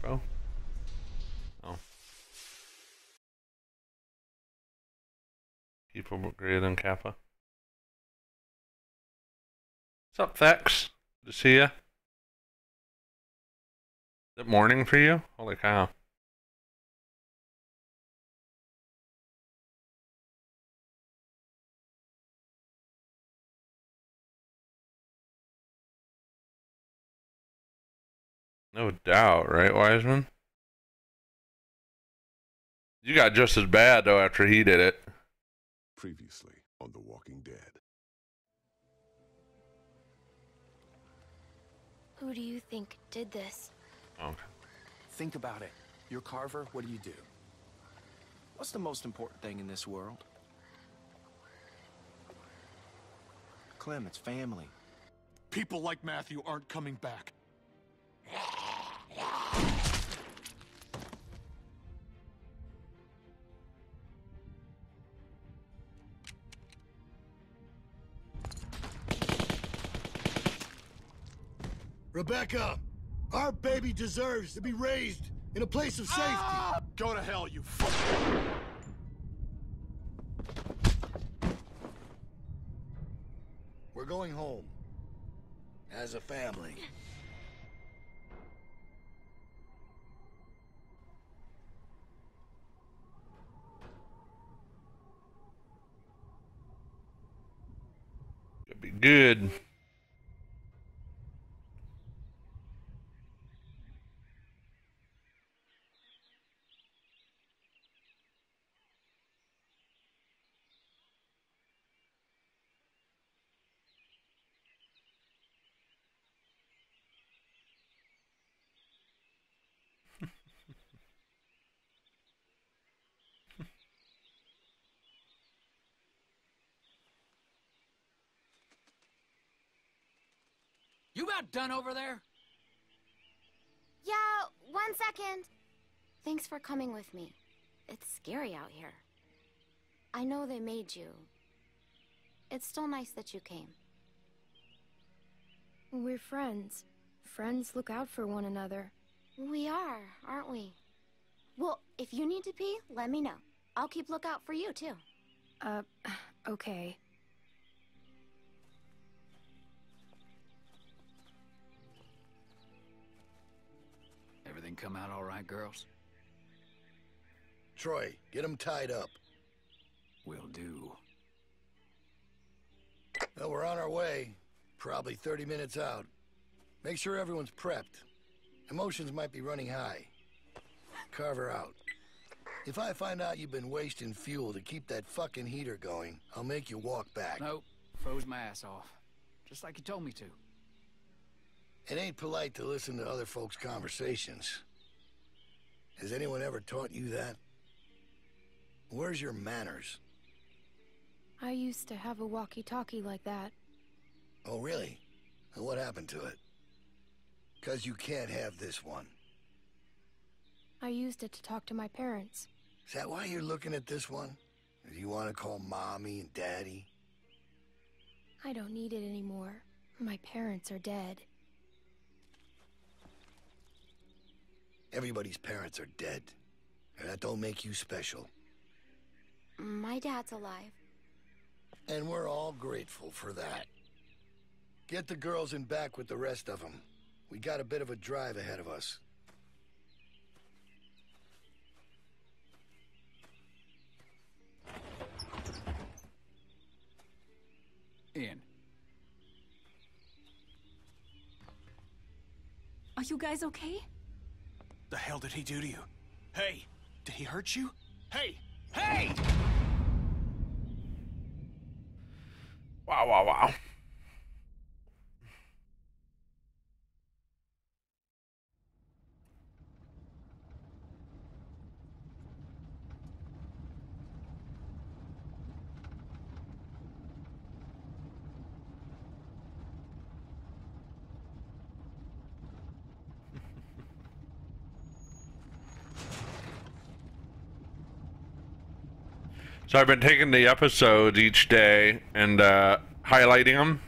Capo? Oh. People greater than Kappa. What's up, Thex? Good to see ya. Is it morning for you? Holy cow. No doubt, right, Wiseman? You got just as bad, though, after he did it. Previously on The Walking Dead. Who do you think did this? Okay. Think about it. You're Carver, what do you do? What's the most important thing in this world? Clem, it's family. People like Matthew aren't coming back. Rebecca, our baby deserves to be raised in a place of safety. Ah! Go to hell, you fuck. We're going home. As a family. Could be good. You about done over there? Yeah, 1 second. Thanks for coming with me. It's scary out here. I know they made you. It's still nice that you came. We're friends. Friends look out for one another. We are, aren't we? Well, if you need to pee, let me know. I'll keep lookout for you, too. Okay. Everything come out all right, girls? Troy, get him tied up. Will do. Well, we're on our way. Probably 30 minutes out. Make sure everyone's prepped. Emotions might be running high. Carver out. If I find out you've been wasting fuel to keep that fucking heater going, I'll make you walk back. Nope. Froze my ass off. Just like you told me to. It ain't polite to listen to other folks' conversations. Has anyone ever taught you that? Where's your manners? I used to have a walkie-talkie like that. Oh, really? And what happened to it? 'Cause you can't have this one. I used it to talk to my parents. Is that why you're looking at this one? Or do you want to call Mommy and Daddy? I don't need it anymore. My parents are dead. Everybody's parents are dead. And that don't make you special. My dad's alive. And we're all grateful for that. Get the girls in back with the rest of them. We got a bit of a drive ahead of us. In. Are you guys okay? The hell did he do to you? Hey, did he hurt you? Hey! Hey! Wow, wow, wow. So I've been taking the episodes each day and highlighting them,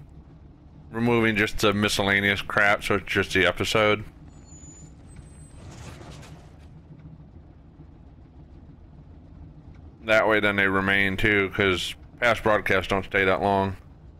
removing just the miscellaneous crap, so it's just the episode. that way then they remain too, because past broadcasts don't stay that long.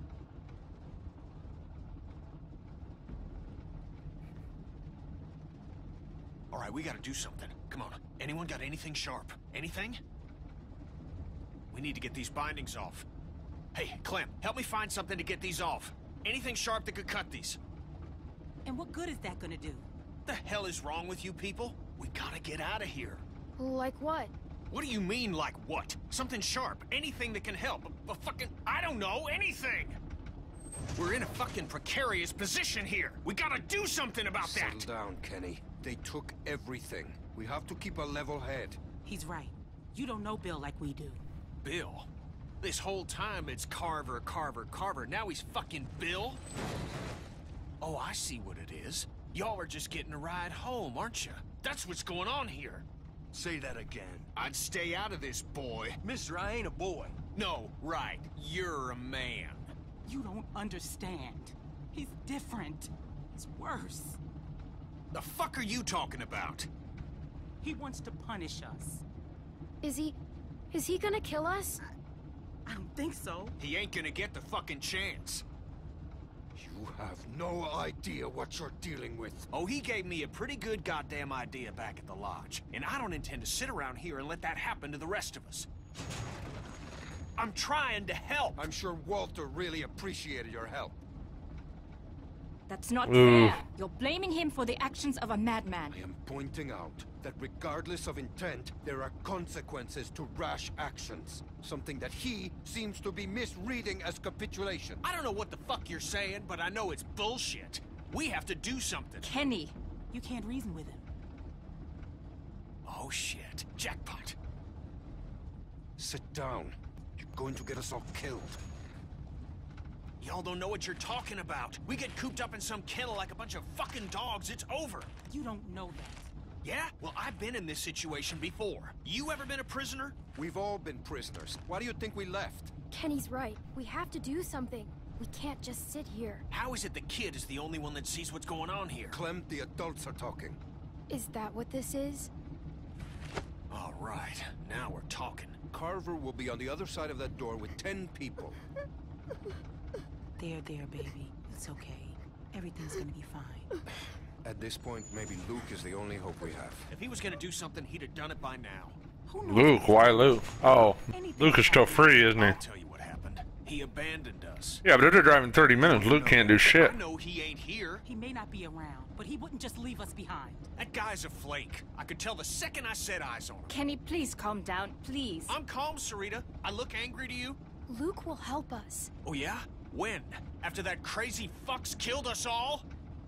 All right, we gotta do something. Come on. Anyone got anything sharp? Anything? We need to get these bindings off. Hey, Clem, help me find something to get these off. Anything sharp that could cut these. And what good is that gonna do? The hell is wrong with you people? We gotta get out of here. Like what? What do you mean, like what? Something sharp. Anything that can help. A fucking... I don't know, anything! We're in a fucking precarious position here. We gotta do something about that! Settle down, Kenny. They took everything. We have to keep a level head. He's right. You don't know Bill like we do. Bill? This whole time it's Carver, Carver, Carver. Now he's fucking Bill? Oh, I see what it is. Y'all are just getting a ride home, aren't you? That's what's going on here. Say that again. I'd stay out of this, boy. Mister, I ain't a boy. No, right. You're a man. You don't understand. He's different. It's worse. The fuck are you talking about? He wants to punish us. Is he gonna kill us? I don't think so. He ain't gonna get the fucking chance. You have no idea what you're dealing with. Oh, he gave me a pretty good goddamn idea back at the lodge. And I don't intend to sit around here and let that happen to the rest of us. I'm trying to help. I'm sure Walter really appreciated your help. That's not Ooh. fair. You're blaming him for the actions of a madman. I am pointing out that regardless of intent, there are consequences to rash actions. Something that he seems to be misreading as capitulation. I don't know what the fuck you're saying, but I know it's bullshit. We have to do something. Kenny. You can't reason with him. Oh shit. Jackpot. Sit down. You're going to get us all killed. Y'all don't know what you're talking about. We get cooped up in some kennel like a bunch of fucking dogs, it's over. You don't know that. Yeah? Well, I've been in this situation before. You ever been a prisoner? We've all been prisoners. Why do you think we left? Kenny's right. We have to do something. We can't just sit here. How is it the kid is the only one that sees what's going on here? Clem, the adults are talking. Is that what this is? All right, now we're talking. Carver will be on the other side of that door with 10 people. There, baby. It's okay. Everything's gonna be fine. At this point, maybe Luke is the only hope we have. If he was gonna do something, he'd have done it by now. Who knows? Luke, why Luke? Oh, Luke is still free, isn't he? I'll tell you what happened. He abandoned us. Yeah, but if they're driving 30 minutes, Luke can't do shit. I know he ain't here. He may not be around, but he wouldn't just leave us behind. That guy's a flake. I could tell the second I set eyes on him. Kenny, please calm down, please. I'm calm, Sarita. I look angry to you? Luke will help us. Oh yeah? When? After that crazy fuck's killed us all?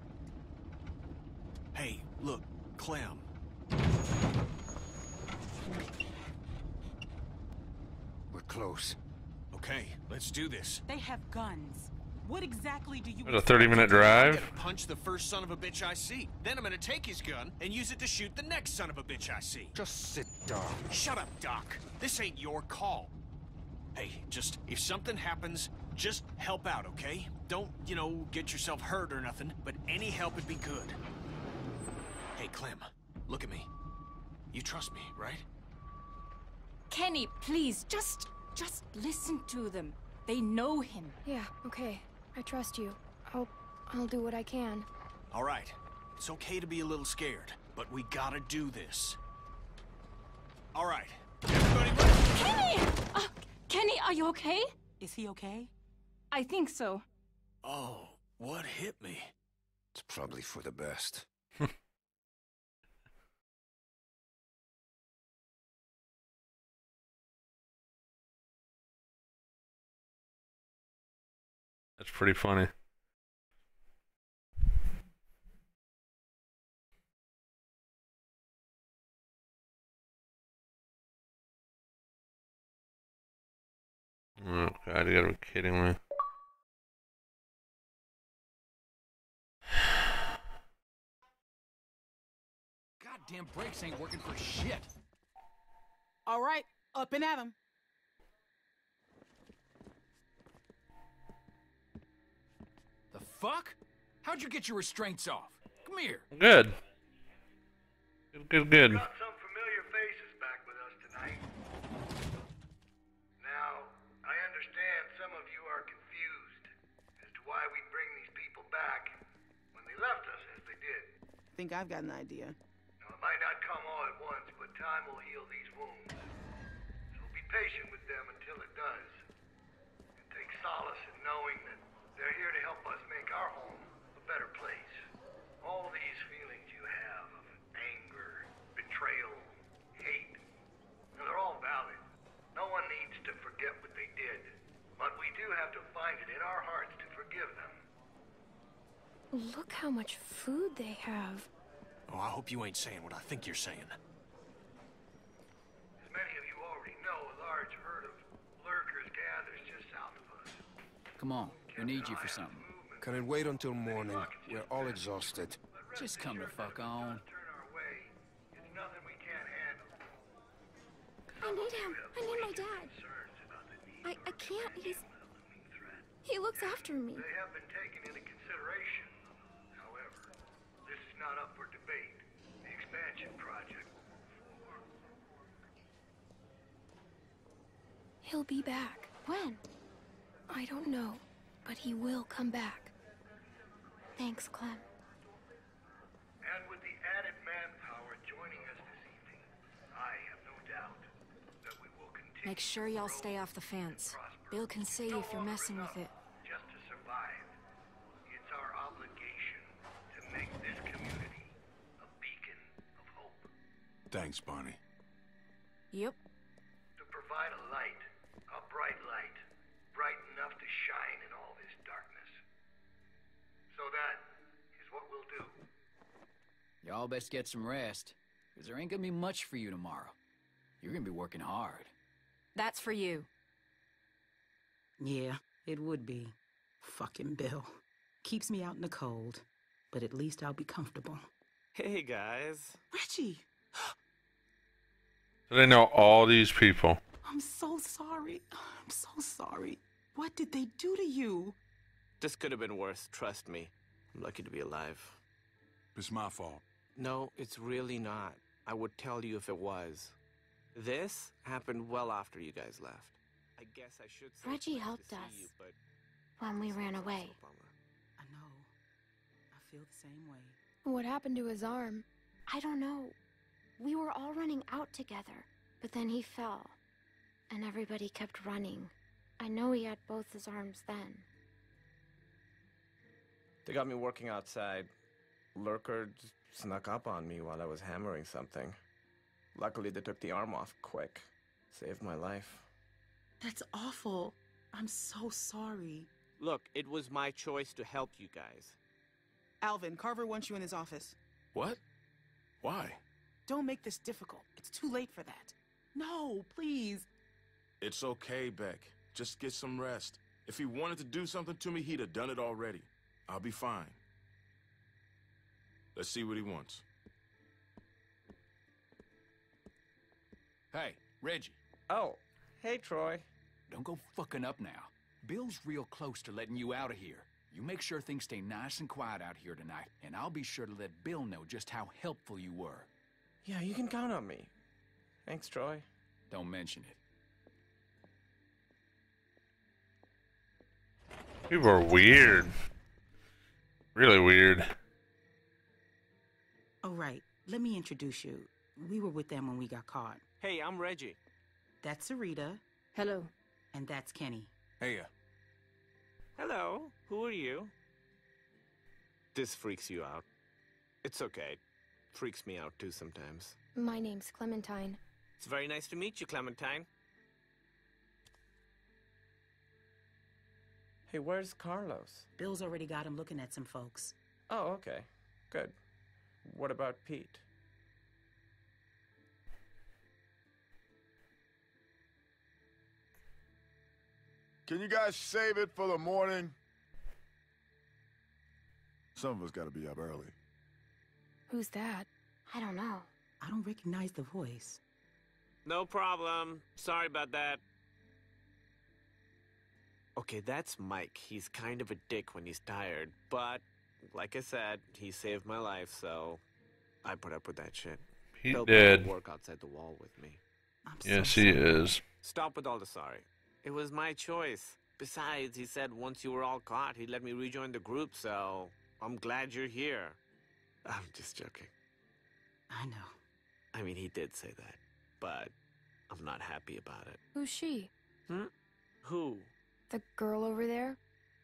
Hey, look, Clem. We're close. Okay, let's do this. They have guns. What exactly do you... It's a 30-minute I'm drive. gonna punch the first son of a bitch I see. Then I'm gonna take his gun and use it to shoot the next son of a bitch I see. Just sit down. Shut up, Doc. This ain't your call. Hey, just, if something happens, just help out, okay? Don't, you know, get yourself hurt or nothing, but any help would be good. Hey, Clem, look at me. You trust me, right? Kenny, please, just listen to them. They know him. Yeah, okay. I trust you. I'll do what I can. All right. It's okay to be a little scared, but we gotta do this. All right. Everybody ready? Kenny! Kenny, are you okay? Is he okay? I think so. Oh, what hit me? It's probably for the best. That's pretty funny. Oh God, you gotta be kidding me. Goddamn brakes ain't working for shit. All right, up and at him. The fuck? How'd you get your restraints off? Come here. Good. Good. Got some familiar faces back with us tonight. are confused as to why we'd bring these people back when they left us as they did. I think I've got an idea. Now, it might not come all at once, but time will heal these wounds. So be patient with them until it does. And take solace in knowing that they're here to help us make our home a better place. All these feelings you have of anger, betrayal, hate, they're all valid. No one needs to forget what they did. But we do have to find it in our hearts to forgive them. Look how much food they have. Oh, I hope you ain't saying what I think you're saying. As many of you already know, a large herd of lurkers gathers just south of us. Come on, we need you for something. Can it wait until morning? We're all exhausted. Just come the fuck on. It's nothing we can't handle. I need him. I need my dad. I can't. He looks after me. They have been taken into consideration. However, this is not up for debate. The expansion project will move forward. He'll be back. When? I don't know, but he will come back. Thanks, Clem. And with the added manpower joining us this evening, I have no doubt that we will continue. Make sure y'all stay off the fence. Bill can see if you're messing with it. Just to survive. It's our obligation to make this community a beacon of hope. Thanks, Barney. Yep. To provide a light, a bright light, bright enough to shine in all this darkness. So that is what we'll do. Y'all best get some rest, because there ain't gonna be much for you tomorrow. You're gonna be working hard. That's for you. Yeah, it would be. Fucking Bill. Keeps me out in the cold, but at least I'll be comfortable. Hey, guys. Reggie! So they know all these people. I'm so sorry. I'm so sorry. What did they do to you? This could have been worse, trust me. I'm lucky to be alive. It's my fault. No, it's really not. I would tell you if it was. This happened well after you guys left. I guess I should say Reggie it's nice helped to see us you, but when we ran away. it's a bummer. I know. I feel the same way. What happened to his arm? I don't know. We were all running out together, but then he fell. And everybody kept running. I know he had both his arms then. They got me working outside. Lurker snuck up on me while I was hammering something. Luckily, they took the arm off quick. Saved my life. That's awful. I'm so sorry. Look, it was my choice to help you guys. Alvin, Carver wants you in his office. What? Why? Don't make this difficult. It's too late for that. No, please. It's okay, Beck. Just get some rest. If he wanted to do something to me, he'd have done it already. I'll be fine. Let's see what he wants. Hey, Reggie. Oh, hey, Troy. Don't go fucking up now. Bill's real close to letting you out of here. You make sure things stay nice and quiet out here tonight, and I'll be sure to let Bill know just how helpful you were. Yeah, you can count on me. Thanks, Troy. Don't mention it. People are weird. Really weird. Oh, right. Let me introduce you. We were with them when we got caught. Hey, I'm Reggie. That's Sarita. Hello. And that's Kenny. Hey, Hello. Who are you? This freaks you out. It's okay. Freaks me out too sometimes. My name's Clementine. It's very nice to meet you, Clementine. Hey, where's Carlos? Bill's already got him looking at some folks. Oh, okay. Good. What about Pete? Can you guys save it for the morning? Some of us gotta be up early. Who's that? I don't know. I don't recognize the voice. No problem. Sorry about that. Okay, that's Mike. He's kind of a dick when he's tired, but like I said, he saved my life, so I put up with that shit. He Bill did. Work outside the wall with me. Yes, he is. Stop with all the sorry. It was my choice. Besides, he said once you were all caught, he'd let me rejoin the group, so I'm glad you're here. I'm just joking. I know. I mean, he did say that, but I'm not happy about it. Who's she? Who? The girl over there?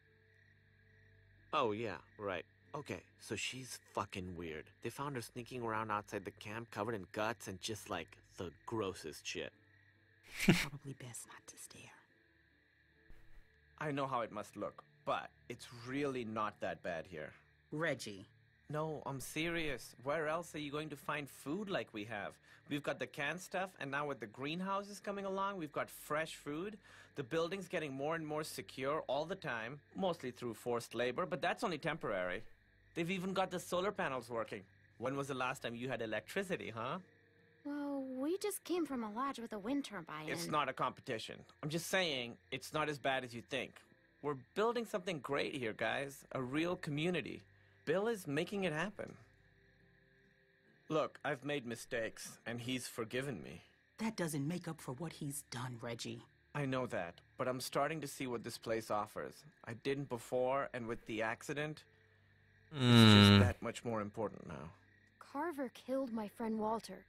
Oh, yeah, right. Okay, so she's fucking weird. They found her sneaking around outside the camp covered in guts and just like the grossest shit. Probably best not to stare. I know how it must look, but it's really not that bad here. Reggie. No, I'm serious. Where else are you going to find food like we have? We've got the canned stuff, and now with the greenhouses coming along, we've got fresh food. The building's getting more and more secure all the time, mostly through forced labor, but that's only temporary. They've even got the solar panels working. When was the last time you had electricity, huh? Well, we just came from a lodge with a wind turbine. It's not a competition. I'm just saying, it's not as bad as you think. We're building something great here, guys. A real community. Bill is making it happen. Look, I've made mistakes, and he's forgiven me. That doesn't make up for what he's done, Reggie. I know that, but I'm starting to see what this place offers. I didn't before, and with the accident, it's just that much more important now. Carver killed my friend Walter.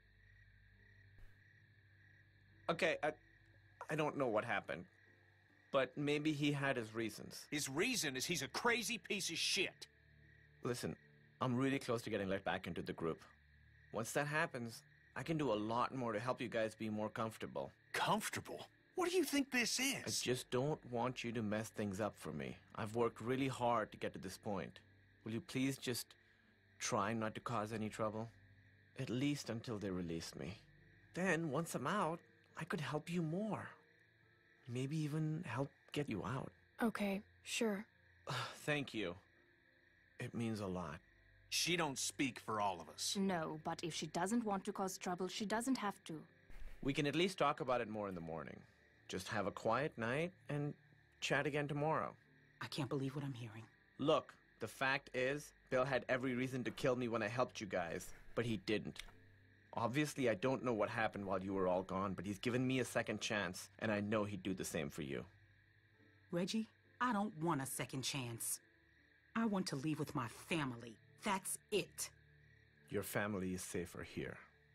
Okay, I don't know what happened, but maybe he had his reasons. His reason is he's a crazy piece of shit. Listen, I'm really close to getting let back into the group. Once that happens, I can do a lot more to help you guys be more comfortable. Comfortable? What do you think this is? I just don't want you to mess things up for me. I've worked really hard to get to this point. Will you please just try not to cause any trouble? At least until they release me. Then, once I'm out, I could help you more. Maybe even help get you out. Okay, sure. Thank you. It means a lot. She don't speak for all of us. No, but if she doesn't want to cause trouble, she doesn't have to. We can at least talk about it more in the morning. Just have a quiet night and chat again tomorrow. I can't believe what I'm hearing. Look, the fact is, Bill had every reason to kill me when I helped you guys, but he didn't. Obviously, I don't know what happened while you were all gone, but he's given me a second chance, and I know he'd do the same for you. Reggie, I don't want a second chance. I want to leave with my family. That's it. Your family is safer here.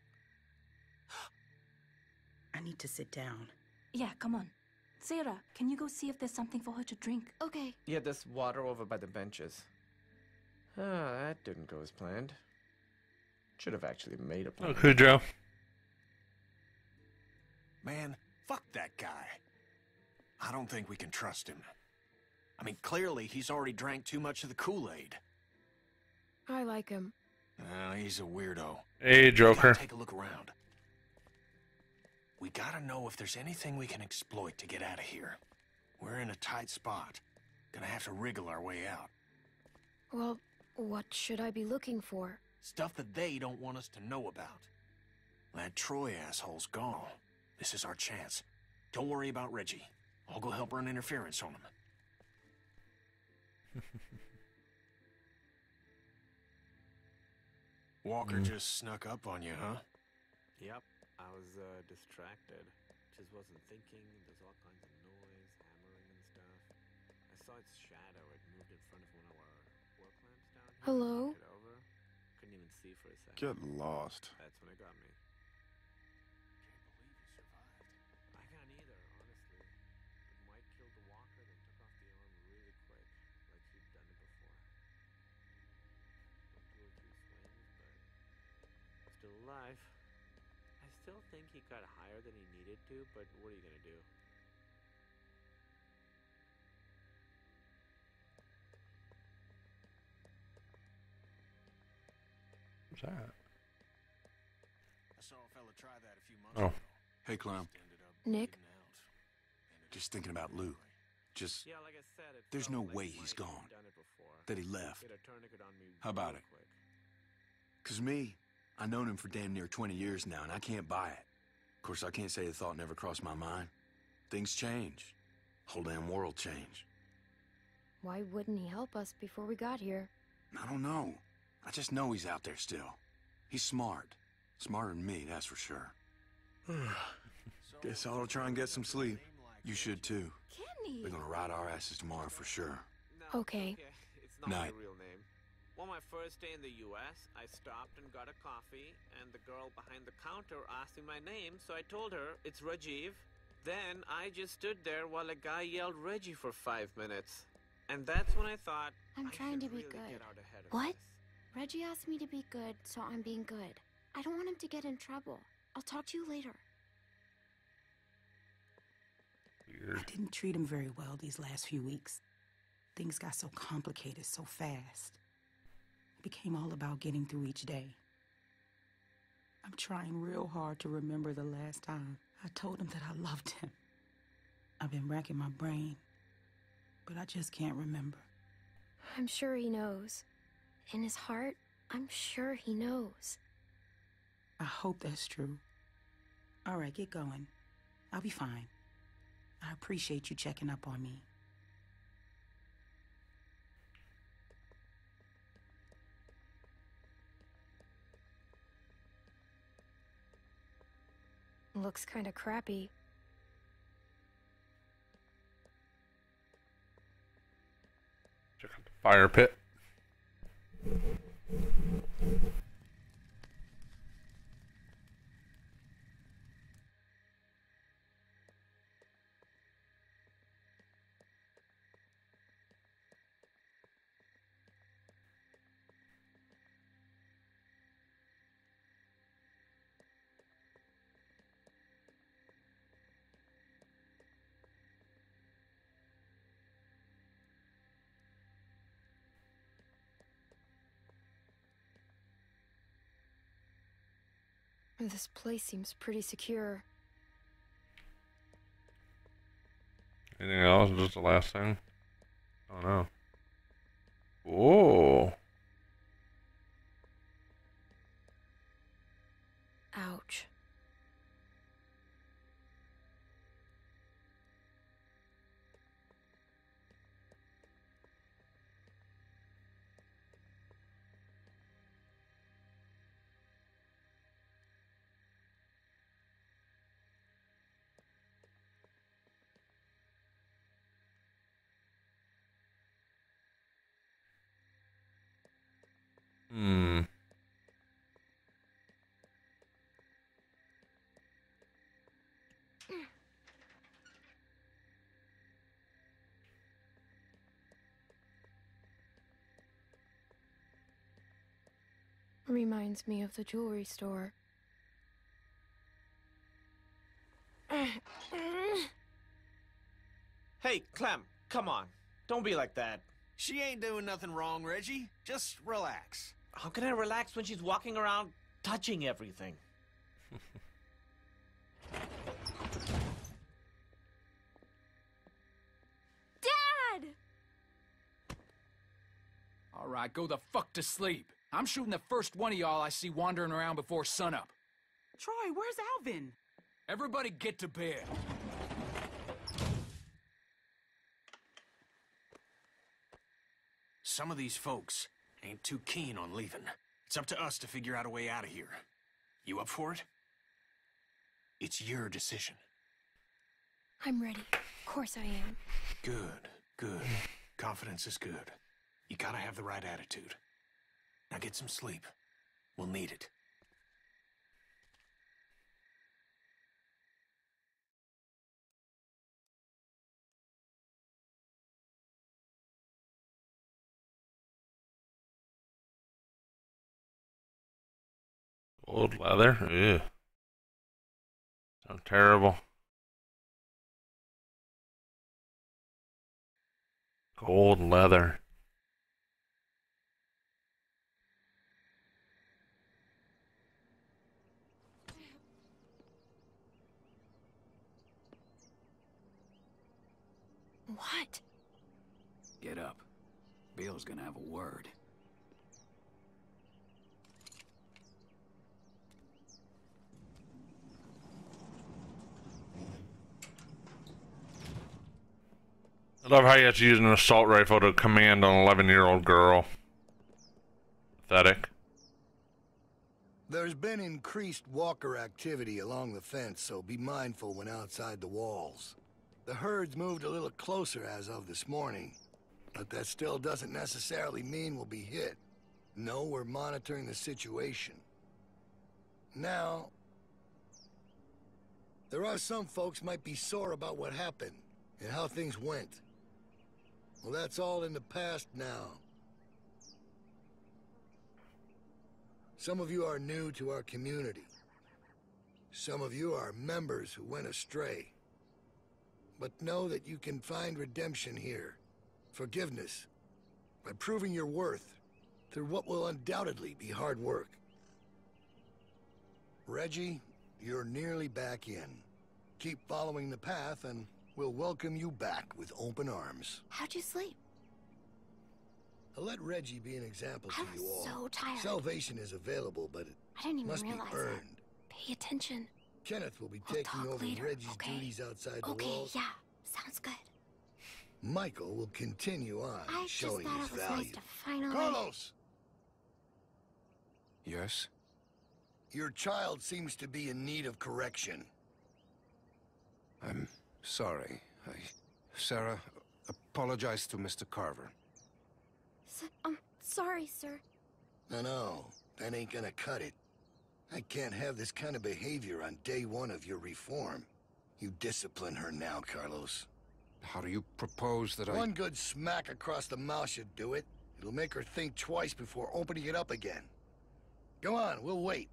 I need to sit down. Yeah, come on. Sarah, can you go see if there's something for her to drink? Okay. Yeah, there's water over by the benches. That didn't go as planned. Should have actually made a plan. Oh, Cujo. Man, fuck that guy. I don't think we can trust him. I mean, clearly he's already drank too much of the Kool-Aid. I like him. He's a weirdo. Hey, Joker. Take a look around. We gotta know if there's anything we can exploit to get out of here. We're in a tight spot. Gonna have to wriggle our way out. Well, what should I be looking for? Stuff that they don't want us to know about. That Troy asshole's gone. This is our chance. Don't worry about Reggie. I'll go help run interference on him. Walker just snuck up on you, huh? Yep, I was distracted. Just wasn't thinking. There's all kinds of noise, hammering and stuff. I saw its shadow. It moved in front of one of our work lamps down here. Hello? Knocked it over. Couldn't even see for a second. Get lost. That's when it got me. I can't either, honestly. Mike killed the walker, then took off the arm really quick, like he'd done it before. Took 2 or 3 swings, but still alive. I still think he got higher than he needed to, but what are you gonna do? What's that? I saw a fella try that a few months Oh. ago. Hey, Clown. Nick? Just thinking about Lou. Just, Yeah, like I said, it there's felt no like way Mike he's had gone. done it before. That he left. Did a tourniquet on me How about real it? quick. 'Cause me, I known him for damn near 20 years now, and I can't buy it. Of course, I can't say the thought never crossed my mind. Things change. Whole damn world changed. Why wouldn't he help us before we got here? I don't know. I just know he's out there still. He's smart. Smarter than me, that's for sure. Guess I'll try and get some sleep. You should too. Can't Kenny. They're gonna ride our asses tomorrow for sure. Okay. It's not Night. my real name. Well, my first day in the U.S., I stopped and got a coffee, and the girl behind the counter asked me my name, so I told her it's Rajiv. Then I just stood there while a guy yelled Reggie for 5 minutes. And that's when I thought, I'm trying to be really good. get out ahead of What? this. Reggie asked me to be good, so I'm being good. I don't want him to get in trouble. I'll talk to you later. I didn't treat him very well these last few weeks. Things got so complicated so fast. It became all about getting through each day. I'm trying real hard to remember the last time I told him that I loved him. I've been racking my brain, but I just can't remember. I'm sure he knows. In his heart, I'm sure he knows. I hope that's true. All right, get going. I'll be fine. I appreciate you checking up on me. Looks kinda crappy. Check out the fire pit. This place seems pretty secure. Anything else? Just the last thing? Oh no. Whoa. Ouch. Hmm. Reminds me of the jewelry store. Hey, Clem, come on. Don't be like that. She ain't doing nothing wrong, Reggie. Just relax. How can I relax when she's walking around touching everything? Dad! All right, go the fuck to sleep. I'm shooting the first one of y'all I see wandering around before sunup. Troy, where's Alvin? Everybody get to bed. Some of these folks ain't too keen on leaving. It's up to us to figure out a way out of here. You up for it? It's your decision. I'm ready. Of course I am. Good, good. Confidence is good. You gotta have the right attitude. Now get some sleep. We'll need it. Old leather? Ew. Sounds terrible. Gold leather. What? Get up. Bill's gonna have a word. I love how you have to use an assault rifle to command an 11-year-old girl. Pathetic. There's been increased walker activity along the fence, so be mindful when outside the walls. The herd's moved a little closer as of this morning, but that still doesn't necessarily mean we'll be hit. No, we're monitoring the situation. Now, there are some folks might be sore about what happened and how things went. Well, that's all in the past now. Some of you are new to our community. Some of you are members who went astray. But know that you can find redemption here, forgiveness, by proving your worth through what will undoubtedly be hard work. Reggie, you're nearly back in. Keep following the path and we'll welcome you back with open arms. How'd you sleep? I'll let Reggie be an example to you all. I was so tired. Salvation is available, but I didn't even must be realize earned. that. Pay attention. Kenneth will be taking over later, Reggie's okay? duties outside the Okay, walls. yeah. Sounds good. Michael will continue on, I just showing thought his it was value. nice to finally... Carlos! Yes? Your child seems to be in need of correction. I'm sorry. Sarah, apologize to Mr. Carver. Sorry, sir. No, that ain't gonna cut it. I can't have this kind of behavior on day one of your reform. You discipline her now, Carlos. How do you propose that One good smack across the mouth should do it. It'll make her think twice before opening it up again. Go on, we'll wait.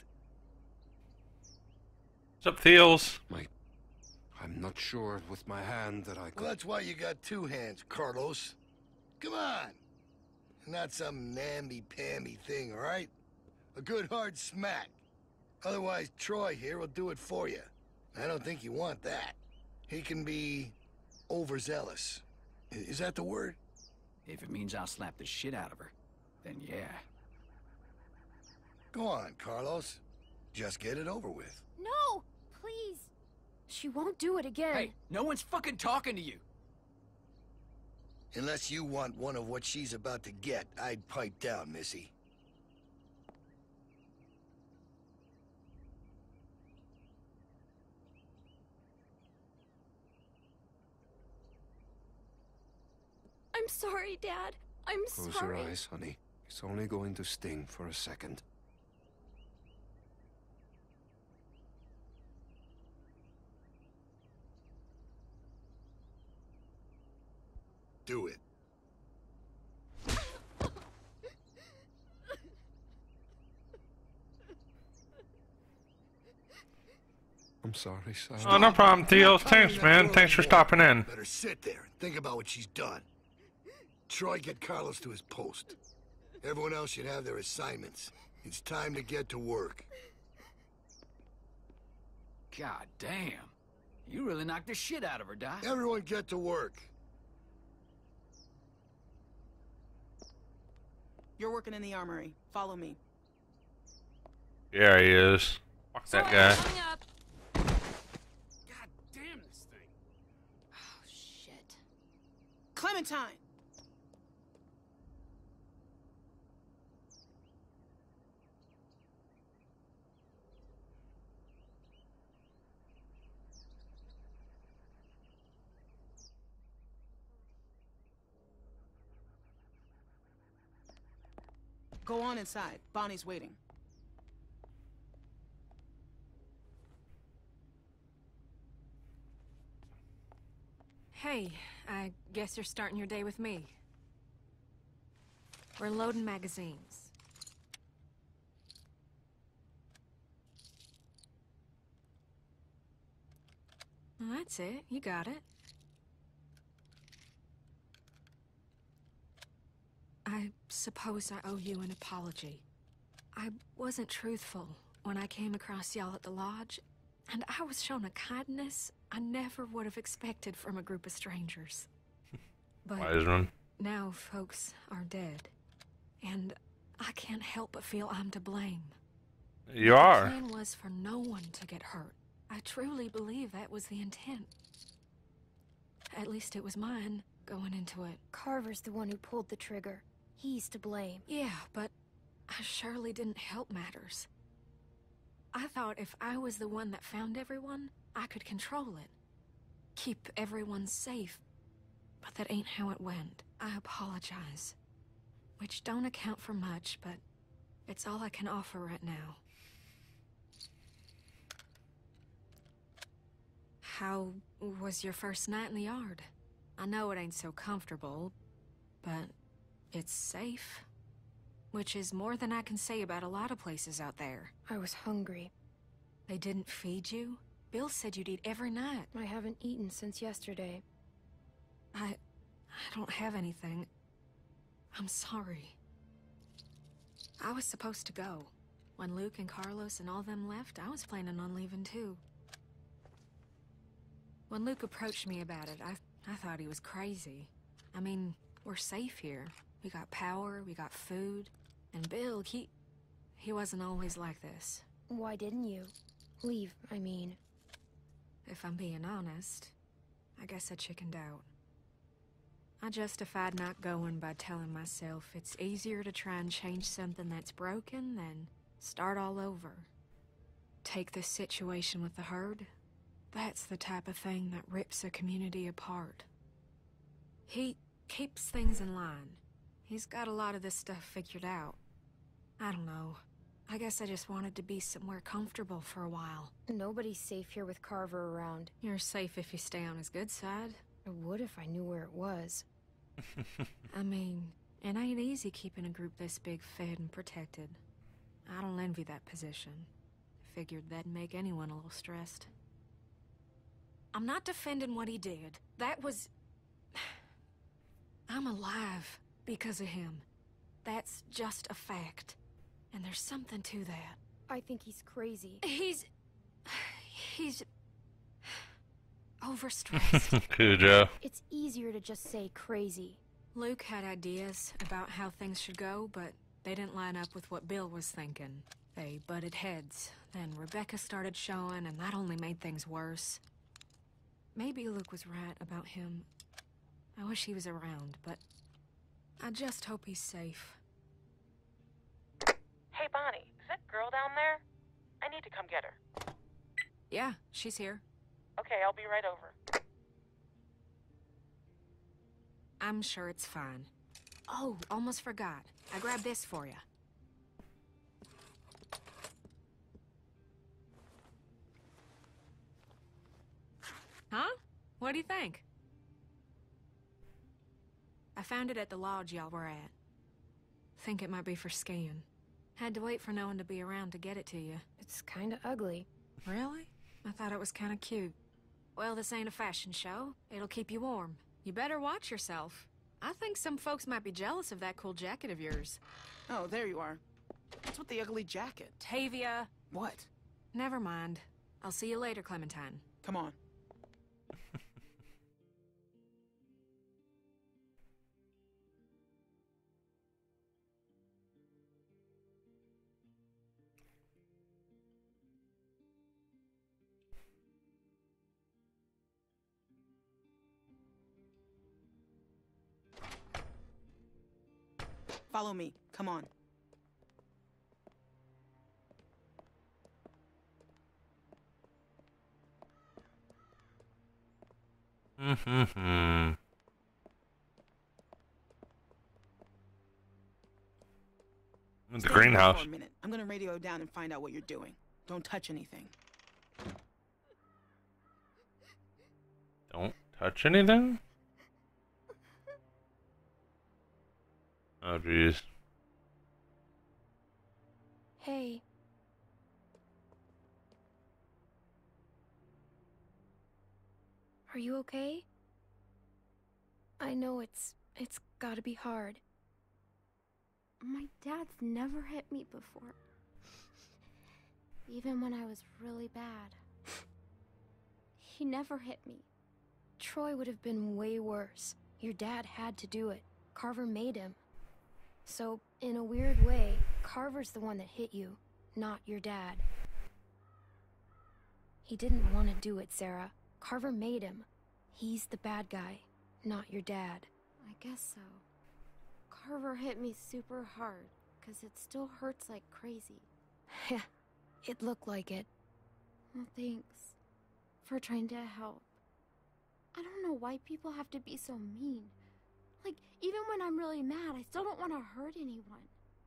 What's up, Theals? I'm not sure with my hand that I could... Well, that's why you got two hands, Carlos. Come on. Not some namby-pamby thing, all right? A good hard smack. Otherwise, Troy here will do it for you. I don't think you want that. He can be overzealous. Is that the word? If it means I'll slap the shit out of her, then yeah. Go on, Carlos. Just get it over with. No! Please! She won't do it again. Hey, no one's fucking talking to you! Unless you want one of what she's about to get, I'd pipe down, Missy. I'm sorry, Dad. I'm Close sorry. your eyes, honey. It's only going to sting for a second. Do it. I'm sorry, Sarah. Oh, no problem, Theals. Thanks, man. Thanks for stopping in. Better sit there and think about what she's done. Troy, get Carlos to his post. Everyone else should have their assignments. It's time to get to work. God damn. You really knocked the shit out of her, Doc. Everyone get to work. You're working in the armory. Follow me. Yeah, he is. Fuck that guy. God damn this thing. Oh, shit. Clementine! Go on inside. Bonnie's waiting. Hey, I guess you're starting your day with me. We're loading magazines. Well, that's it. You got it. I suppose I owe you an apology. I wasn't truthful when I came across y'all at the lodge, and I was shown a kindness I never would have expected from a group of strangers. But Wise one. now folks are dead, and I can't help but feel I'm to blame. You are. The plan was for no one to get hurt. I truly believe that was the intent. At least it was mine, going into it. Carver's the one who pulled the trigger. He's to blame. Yeah, but I surely didn't help matters. I thought if I was the one that found everyone, I could control it. keep everyone safe. But that ain't how it went. I apologize. Which don't account for much, but it's all I can offer right now. How was your first night in the yard? I know it ain't so comfortable, but it's safe. Which is more than I can say about a lot of places out there. I was hungry. They didn't feed you? Bill said you'd eat every night. I haven't eaten since yesterday. I don't have anything. I'm sorry. I was supposed to go. When Luke and Carlos and all them left, I was planning on leaving too. When Luke approached me about it, I thought he was crazy. I mean, we're safe here. We got power, we got food. And Bill, he wasn't always like this. Why didn't you? Leave, I mean. If I'm being honest, I guess I chickened out. I justified not going by telling myself it's easier to try and change something that's broken than start all over. Take this situation with the herd. That's the type of thing that rips a community apart. He keeps things in line. He's got a lot of this stuff figured out. I don't know. I guess I just wanted to be somewhere comfortable for a while. Nobody's safe here with Carver around. You're safe if you stay on his good side. I would if I knew where it was. I mean, it ain't easy keeping a group this big fed and protected. I don't envy that position. Figured that'd make anyone a little stressed. I'm not defending what he did. That was... I'm alive because of him. That's just a fact. And there's something to that. I think he's crazy. He's overstressed. Cujo. It's easier to just say crazy. Luke had ideas about how things should go, but they didn't line up with what Bill was thinking. They butted heads. Then Rebecca started showing, and that only made things worse. Maybe Luke was right about him. I wish he was around, but I just hope he's safe. Hey, Bonnie, is that girl down there? I need to come get her. Yeah, she's here. Okay, I'll be right over. I'm sure it's fine. Oh, almost forgot. I grabbed this for you. Huh? What do you think? I found it at the lodge y'all were at. Think it might be for skiing. Had to wait for no one to be around to get it to you. It's kinda ugly. Really? I thought it was kinda cute. Well, this ain't a fashion show. It'll keep you warm. You better watch yourself. I think some folks might be jealous of that cool jacket of yours. Oh, there you are. What's with the ugly jacket? Tavia! What? Never mind. I'll see you later, Clementine. Come on. Follow me. Come on. The greenhouse. For a minute. I'm gonna radio down and find out what you're doing. Don't touch anything. Don't touch anything? Oh, jeez. Hey. Are you okay? I know it's gotta be hard. My dad's never hit me before. Even when I was really bad. He never hit me. Troy would have been way worse. Your dad had to do it. Carver made him. So, in a weird way, Carver's the one that hit you, not your dad. He didn't want to do it, Sarah. Carver made him. He's the bad guy, not your dad. I guess so. Carver hit me super hard, 'cause it still hurts like crazy. Yeah, it looked like it. Well, thanks for trying to help. I don't know why people have to be so mean. Like, even when I'm really mad, I still don't want to hurt anyone.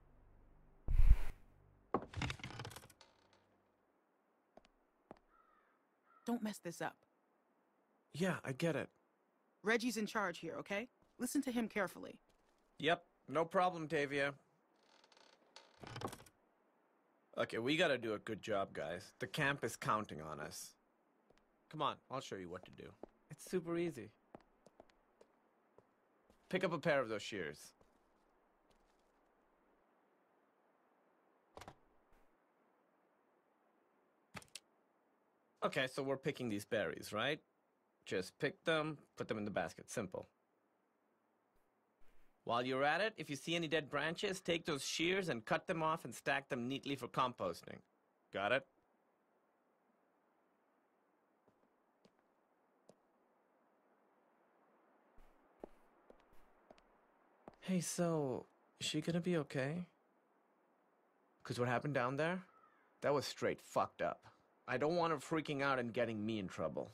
Don't mess this up. Yeah, I get it. Reggie's in charge here, okay? Listen to him carefully. Yep, no problem, Tavia. Okay, we gotta do a good job, guys. The camp is counting on us. Come on, I'll show you what to do. It's super easy. Pick up a pair of those shears. Okay, so we're picking these berries, right? Just pick them, put them in the basket. Simple. While you're at it, if you see any dead branches, take those shears and cut them off and stack them neatly for composting. Got it? Hey, so, is she gonna be okay? 'Cause what happened down there? That was straight fucked up. I don't want her freaking out and getting me in trouble.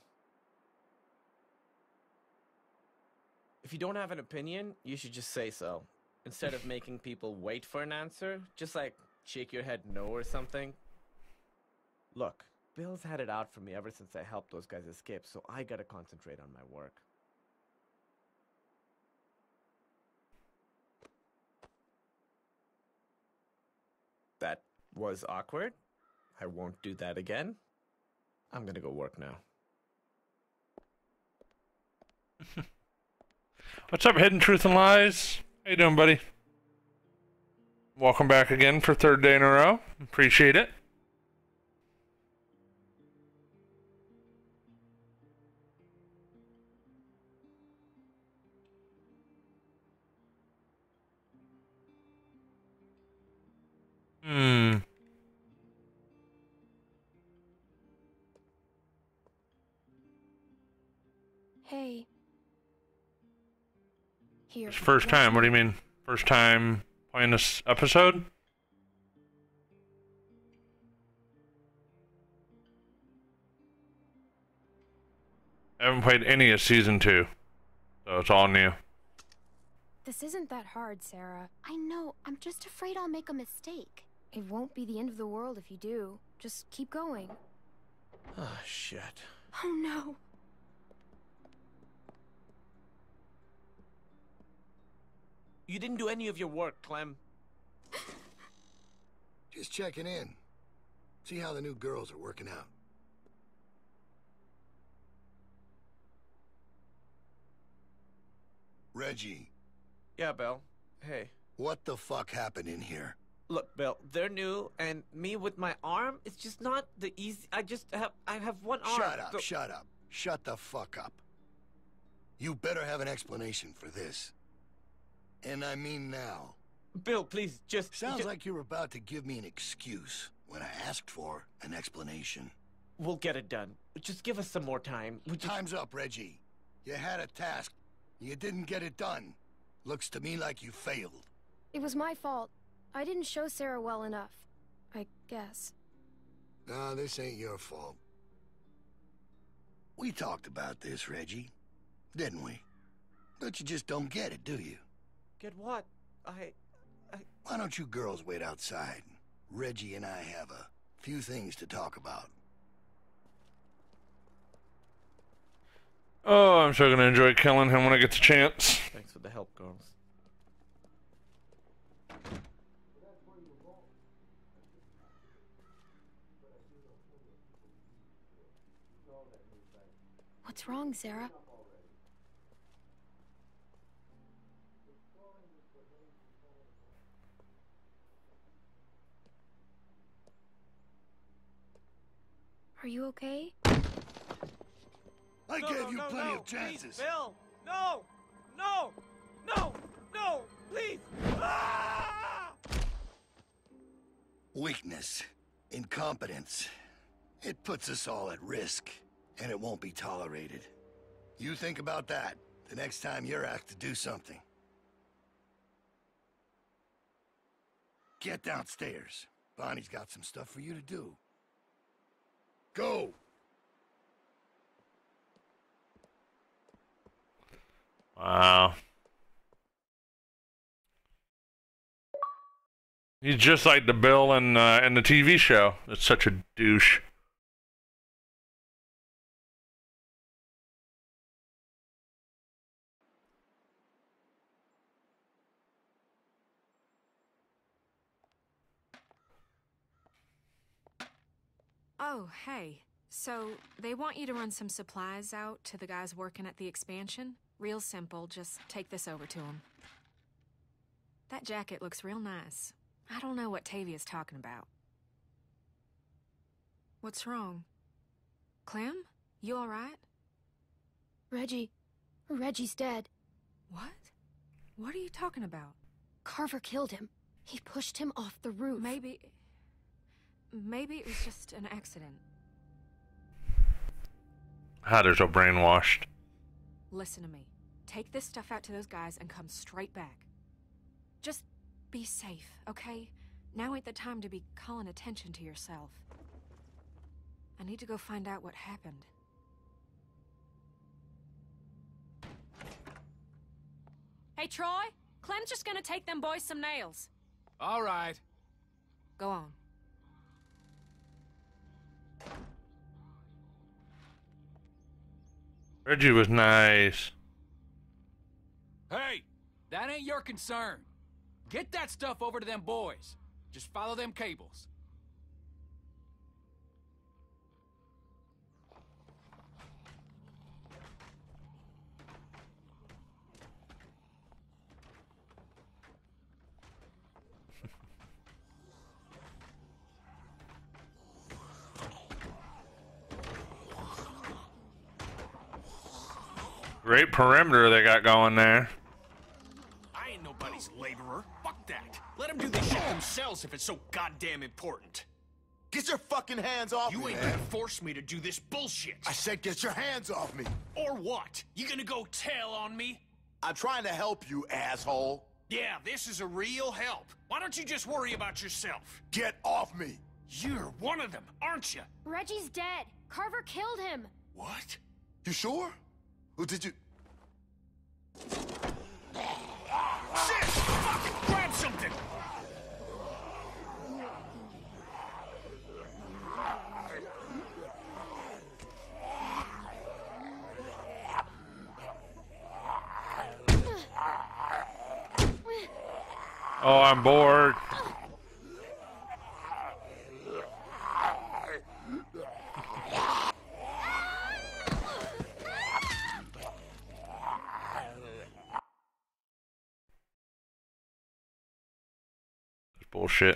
If you don't have an opinion, you should just say so. Instead of making people wait for an answer, just like shake your head no or something. Look, Bill's had it out for me ever since I helped those guys escape, so I gotta concentrate on my work. That was awkward. I won't do that again. I'm gonna go work now. What's up, Hidden Truth and Lies? How you doing, buddy? Welcome back again for third day in a row. Appreciate it. Hey. Here. It's first time. What do you mean? First time playing this episode? I haven't played any of season 2, so it's all new. This isn't that hard, Sarah. I know. I'm just afraid I'll make a mistake. It won't be the end of the world if you do. Just keep going. Oh, shit. Oh, no. You didn't do any of your work, Clem. Just checking in. See how the new girls are working out. Reggie. Yeah, Bill. Hey. What the fuck happened in here? Look, Bill, they're new, and me with my arm, it's just not the easy... I have one arm. Shut up, shut up. Shut the fuck up. You better have an explanation for this. And I mean now. Bill, please, just... Sounds like you're about to give me an excuse when I asked for an explanation. We'll get it done. Just give us some more time. Time's up, Reggie. You had a task. You didn't get it done. Looks to me like you failed. It was my fault. I didn't show Sarah well enough. I guess. No, this ain't your fault. We talked about this, Reggie. Didn't we? But you just don't get it, do you? Get what? Why don't you girls wait outside? Reggie and I have a few things to talk about. Oh, I'm sure gonna enjoy killing him when I get the chance. Thanks for the help, girls. What's wrong, Sarah? Are you okay? I gave you plenty of chances. Please, Bill! No! No! No! No! Please! Ah! Weakness. Incompetence. It puts us all at risk, and it won't be tolerated. You think about that the next time you're asked to do something. Get downstairs. Bonnie's got some stuff for you to do. Go! Wow. He's just like the Bill in the TV show. It's such a douche. Oh, hey. So, they want you to run some supplies out to the guys working at the expansion? Real simple, just take this over to them. That jacket looks real nice. I don't know what Tavia's talking about. What's wrong? Clem? You alright? Reggie's dead. What? What are you talking about? Carver killed him. He pushed him off the roof. Maybe it was just an accident. They're so brainwashed. Listen to me. Take this stuff out to those guys and come straight back. Just be safe, okay? Now ain't the time to be calling attention to yourself. I need to go find out what happened. Hey, Troy! Clem's just gonna take them boys some nails. All right. Go on. Reggie was nice. Hey, that ain't your concern. Get that stuff over to them boys. Just follow them cables. Great perimeter they got going there. I ain't nobody's laborer. Fuck that. Let them do this shit themselves if it's so goddamn important. Get your fucking hands off me, You ain't man. gonna force me to do this bullshit. I said get your hands off me. Or what? You gonna go tell on me? I'm trying to help you, asshole. Yeah, this is a real help. Why don't you just worry about yourself? Get off me. You're one of them, aren't you? Reggie's dead. Carver killed him. What? You sure? Or did you... Shit! Fuck! Grab something! Oh, I'm bored. Bullshit.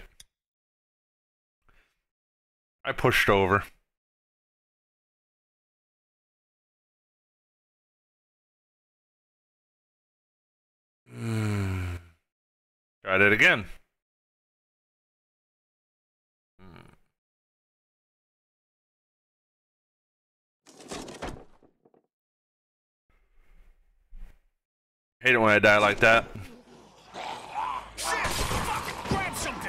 I pushed over. Tried it again. Hate it when I die like that. Shit! Fuck! Grab something!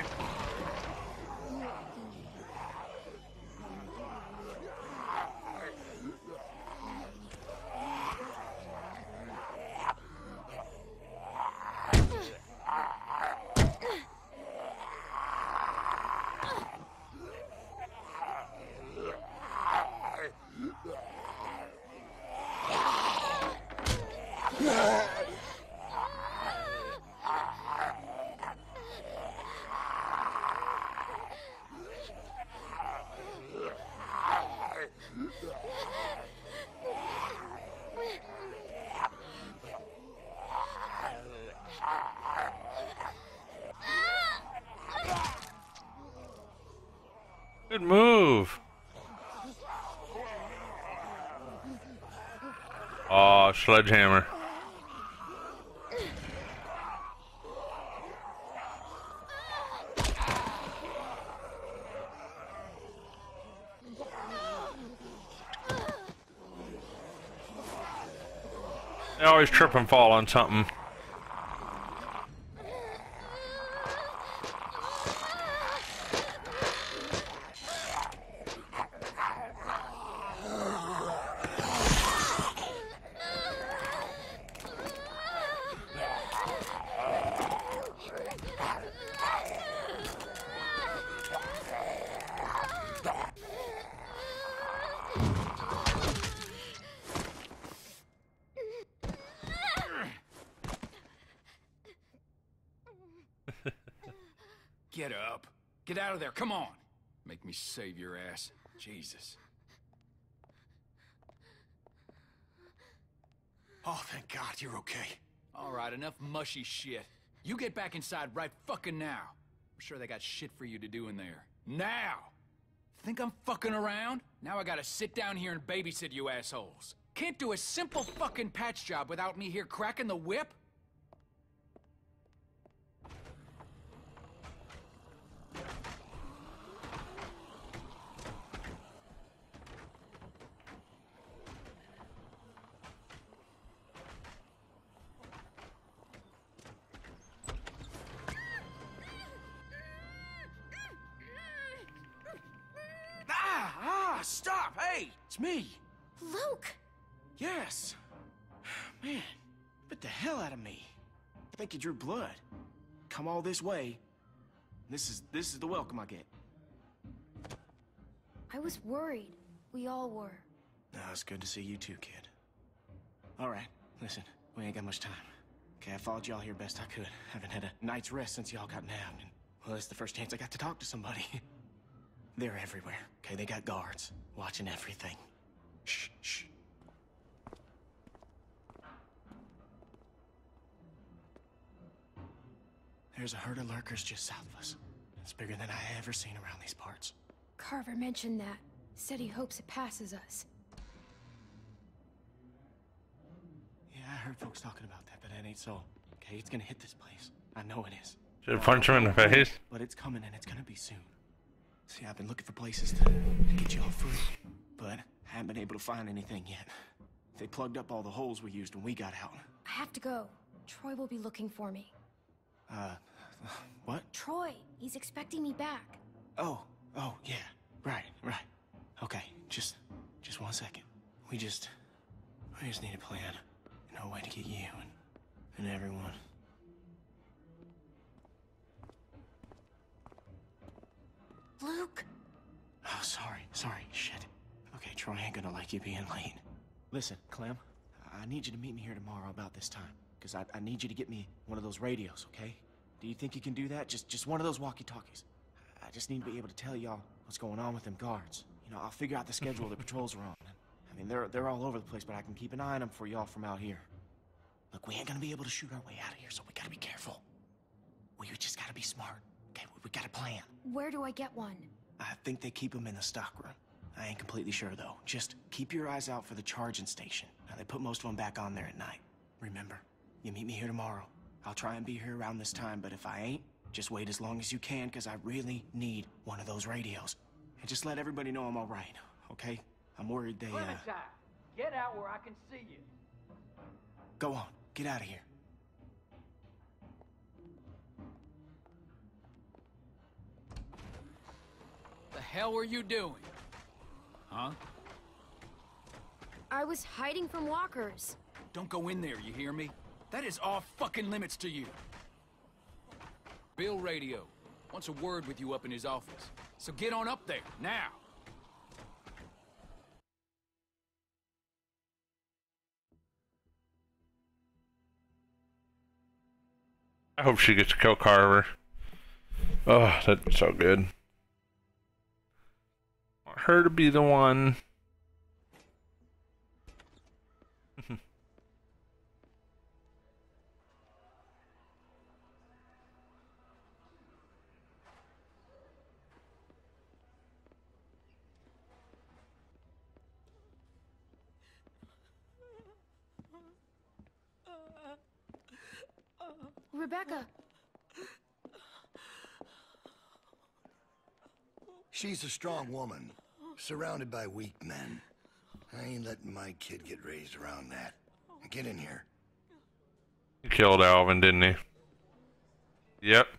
Good move. Oh, sledgehammer. They always trip and fall on something. Get up. Get out of there, come on. Make me save your ass. Jesus. Oh, thank God you're okay. All right, enough mushy shit. You get back inside right fucking now. I'm sure they got shit for you to do in there. Now! Think I'm fucking around? Now I gotta sit down here and babysit you assholes. Can't do a simple fucking patch job without me here cracking the whip? Stop! Hey, it's me. Luke! Yes. Man, bit the hell out of me. I think you drew blood. Come all this way. This is the welcome I get. I was worried. We all were. No, it's good to see you too, kid. All right, listen, we ain't got much time. Okay, I followed y'all here best I could. Haven't had a night's rest since y'all got nabbed, and well, it's the first chance I got to talk to somebody. They're everywhere, okay? They got guards watching everything. Shh, shh. There's a herd of lurkers just south of us. It's bigger than I ever seen around these parts. Carver mentioned that. Said he hopes it passes us. Yeah, I heard folks talking about that, but that ain't so. Okay, it's gonna hit this place. I know it is. Should I punch him in the face? But it's coming, and it's gonna be soon. See, I've been looking for places to get you all free, but I haven't been able to find anything yet. They plugged up all the holes we used when we got out. I have to go. Troy will be looking for me. What? Troy, he's expecting me back. Oh, yeah. Right. Okay, just 1 second. We just need a plan. No way to get you and everyone. Luke! Oh, sorry, shit. Okay, Troy ain't gonna like you being late. Listen, Clem, I need you to meet me here tomorrow about this time. Because I need you to get me one of those radios, okay? Do you think you can do that? Just one of those walkie-talkies. I just need to be able to tell y'all what's going on with them guards. You know, I'll figure out the schedule the patrols are on. I mean, they're all over the place, but I can keep an eye on them for y'all from out here. Look, we ain't gonna be able to shoot our way out of here, so we gotta be careful. We just gotta be smart, okay? We got a plan. Where do I get one? I think they keep them in the stockroom. I ain't completely sure, though. Just keep your eyes out for the charging station. Now, they put most of them back on there at night. Remember, you meet me here tomorrow. I'll try and be here around this time, but if I ain't, just wait as long as you can, because I really need one of those radios. And just let everybody know I'm all right, okay? I'm worried they, Clementine, get out where I can see you. Go on, get out of here. The hell were you doing? Huh? I was hiding from walkers. Don't go in there, you hear me? That is off fucking limits to you. Bill Radio wants a word with you up in his office. So get on up there, now. I hope she gets to kill Carver. Oh, that'd be so good. I want her to be the one. Rebecca! She's a strong woman, surrounded by weak men. I ain't letting my kid get raised around that. Get in here. He killed Alvin, didn't he? Yep.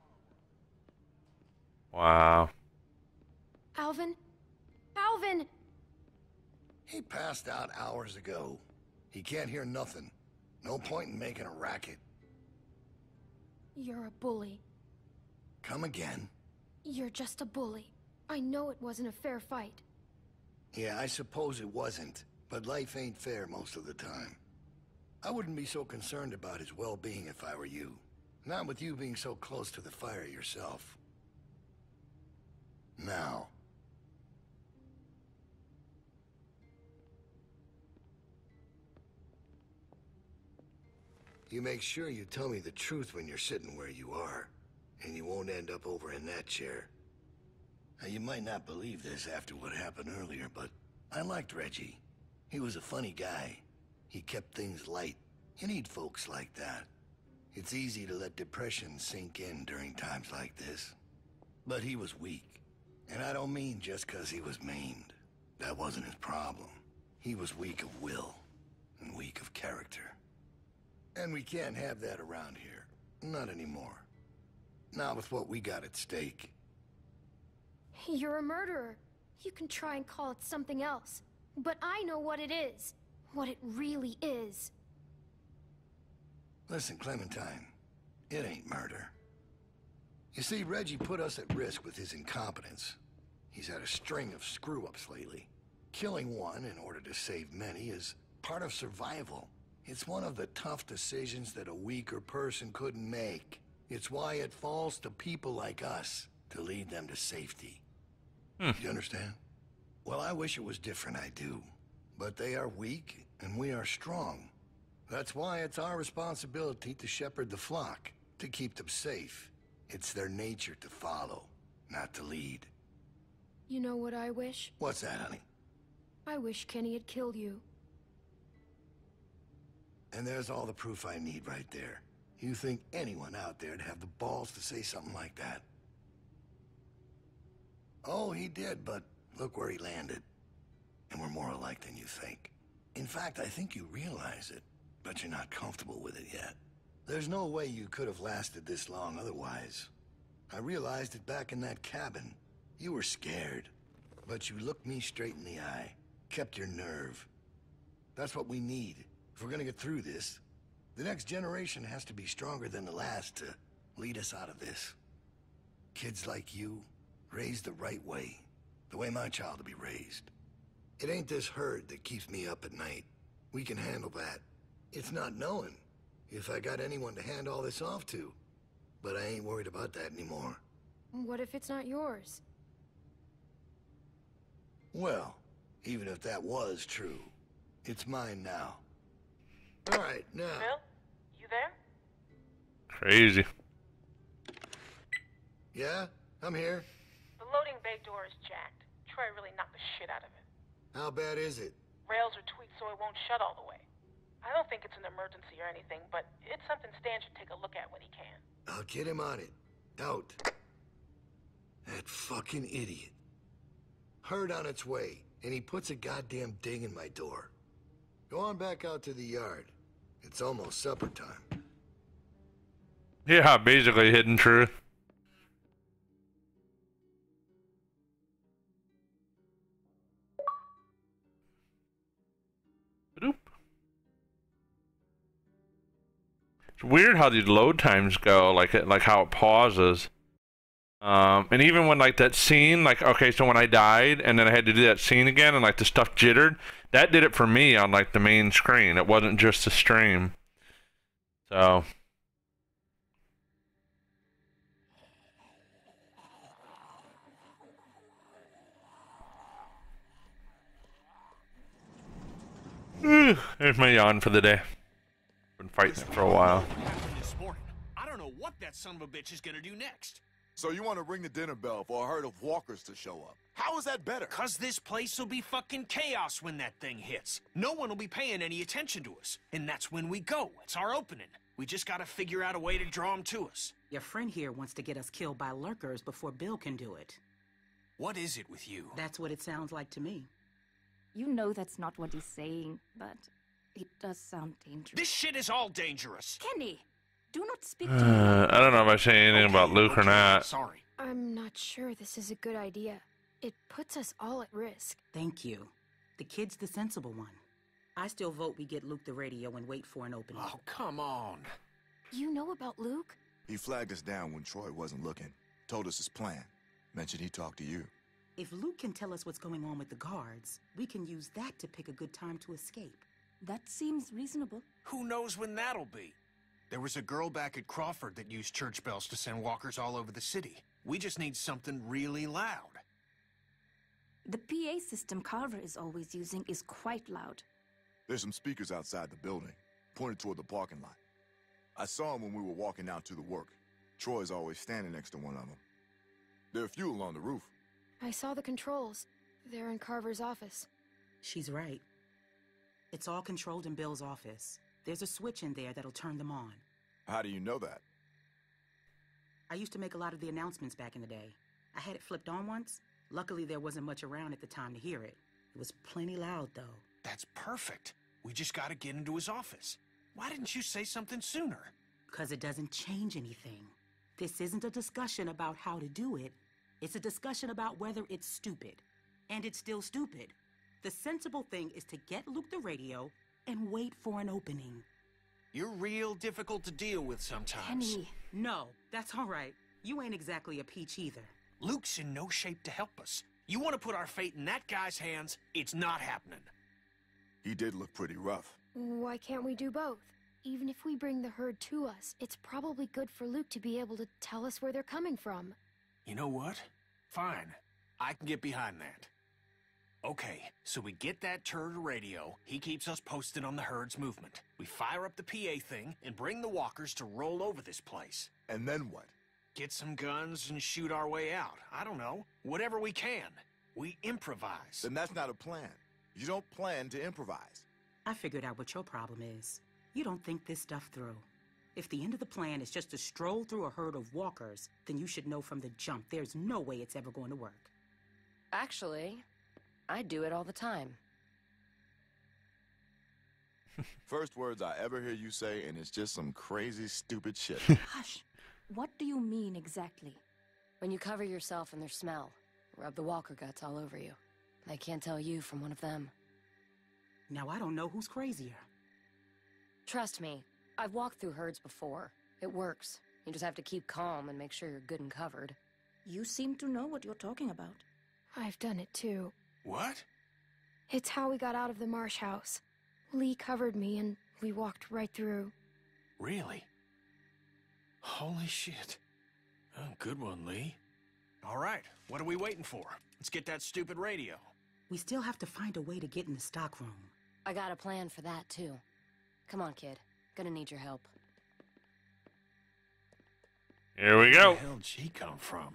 Wow. Alvin? Alvin! He passed out hours ago. He can't hear nothing. No point in making a racket. You're a bully. Come again? You're just a bully. I know it wasn't a fair fight. Yeah, I suppose it wasn't, but life ain't fair most of the time. I wouldn't be so concerned about his well-being if I were you. Not with you being so close to the fire yourself. Now. You make sure you tell me the truth when you're sitting where you are, and you won't end up over in that chair. Now, you might not believe this after what happened earlier, but I liked Reggie. He was a funny guy. He kept things light. You need folks like that. It's easy to let depression sink in during times like this. But he was weak. And I don't mean just 'cause he was maimed. That wasn't his problem. He was weak of will, and weak of character. And we can't have that around here. Not anymore. Not with what we got at stake. You're a murderer. You can try and call it something else. But I know what it is. What it really is. Listen, Clementine. It ain't murder. You see, Reggie put us at risk with his incompetence. He's had a string of screw-ups lately. Killing one in order to save many is part of survival. It's one of the tough decisions that a weaker person couldn't make. It's why it falls to people like us to lead them to safety. You understand? Well, I wish it was different, I do. But they are weak, and we are strong. That's why it's our responsibility to shepherd the flock, to keep them safe. It's their nature to follow, not to lead. You know what I wish? What's that, honey? I wish Kenny had killed you. And there's all the proof I need right there. You think anyone out there'd have the balls to say something like that? Oh, he did, but look where he landed. And we're more alike than you think. In fact, I think you realize it, but you're not comfortable with it yet. There's no way you could have lasted this long otherwise. I realized it back in that cabin. You were scared, but you looked me straight in the eye, kept your nerve. That's what we need. If we're gonna get through this, the next generation has to be stronger than the last to lead us out of this. Kids like you, raised the right way, the way my child will be raised. It ain't this herd that keeps me up at night. We can handle that. It's not knowing if I got anyone to hand all this off to. But I ain't worried about that anymore. What if it's not yours? Well, even if that was true, it's mine now. All right, now. Bill, you there? Crazy. Yeah, I'm here. The loading bay door is jacked. Troy really knocked the shit out of it. How bad is it? Rails are tweaked so it won't shut all the way. I don't think it's an emergency or anything, but it's something Stan should take a look at when he can. I'll get him on it. Out. That fucking idiot. Herd on its way, and he puts a goddamn ding in my door. Go on back out to the yard. It's almost supper time. Yeah, basically hidden truth. It's weird how these load times go, like how it pauses. And even when like that scene, like, okay, so when I died and then I had to do that scene again and like the stuff jittered, that did it for me on like the main screen. It wasn't just the stream. So. There's my yawn for the day. Been fighting it for a while. This morning, I don't know what that son of a bitch is gonna do next. So you want to ring the dinner bell for a herd of walkers to show up? How is that better? 'Cause this place will be fucking chaos when that thing hits. No one will be paying any attention to us. And that's when we go. It's our opening. We just gotta figure out a way to draw them to us. Your friend here wants to get us killed by lurkers before Bill can do it. What is it with you? That's what it sounds like to me. You know that's not what he's saying, but it does sound dangerous. This shit is all dangerous. Kenny, do not speak to me. I don't know if I say anything about Luke or not. Sorry. I'm not sure this is a good idea. It puts us all at risk. Thank you. The kid's the sensible one. I still vote we get Luke the radio and wait for an opening. Oh, come on. You know about Luke? He flagged us down when Troy wasn't looking. Told us his plan. Mentioned he talked to you. If Luke can tell us what's going on with the guards, we can use that to pick a good time to escape. That seems reasonable. Who knows when that'll be? There was a girl back at Crawford that used church bells to send walkers all over the city. We just need something really loud. The PA system Carver is always using is quite loud. There's some speakers outside the building, pointed toward the parking lot. I saw them when we were walking out to the work. Troy's always standing next to one of them. There are a few along the roof. I saw the controls. They're in Carver's office. She's right. It's all controlled in Bill's office. There's a switch in there that'll turn them on. How do you know that? I used to make a lot of the announcements back in the day. I had it flipped on once. Luckily, there wasn't much around at the time to hear it. It was plenty loud, though. That's perfect. We just gotta get into his office. Why didn't you say something sooner? Because it doesn't change anything. This isn't a discussion about how to do it. It's a discussion about whether it's stupid. And it's still stupid. The sensible thing is to get Luke the radio and wait for an opening. You're real difficult to deal with sometimes. Kenny. No, that's all right. You ain't exactly a peach either. Luke's in no shape to help us. You want to put our fate in that guy's hands, it's not happening. He did look pretty rough. Why can't we do both? Even if we bring the herd to us, it's probably good for Luke to be able to tell us where they're coming from. You know what? Fine. I can get behind that. Okay, so we get that turd radio. He keeps us posted on the herd's movement. We fire up the PA thing and bring the walkers to roll over this place. And then what? Get some guns and shoot our way out. I don't know. Whatever we can. We improvise. Then that's not a plan. You don't plan to improvise. I figured out what your problem is. You don't think this stuff through. If the end of the plan is just to stroll through a herd of walkers, then you should know from the jump there's no way it's ever going to work. Actually, I do it all the time. First words I ever hear you say, and it's just some crazy, stupid shit. Hush. What do you mean exactly? When you cover yourself in their smell, rub the walker guts all over you. I can't tell you from one of them. Now I don't know who's crazier. Trust me, I've walked through herds before. It works. You just have to keep calm and make sure you're good and covered. You seem to know what you're talking about. I've done it too. What? It's how we got out of the Marsh house. Lee covered me and we walked right through. Really? Holy shit. Oh, good one, Lee. All right, what are we waiting for? Let's get that stupid radio. We still have to find a way to get in the stockroom. I got a plan for that, too. Come on, kid. Gonna need your help. Here we go. Where the hell did she come from?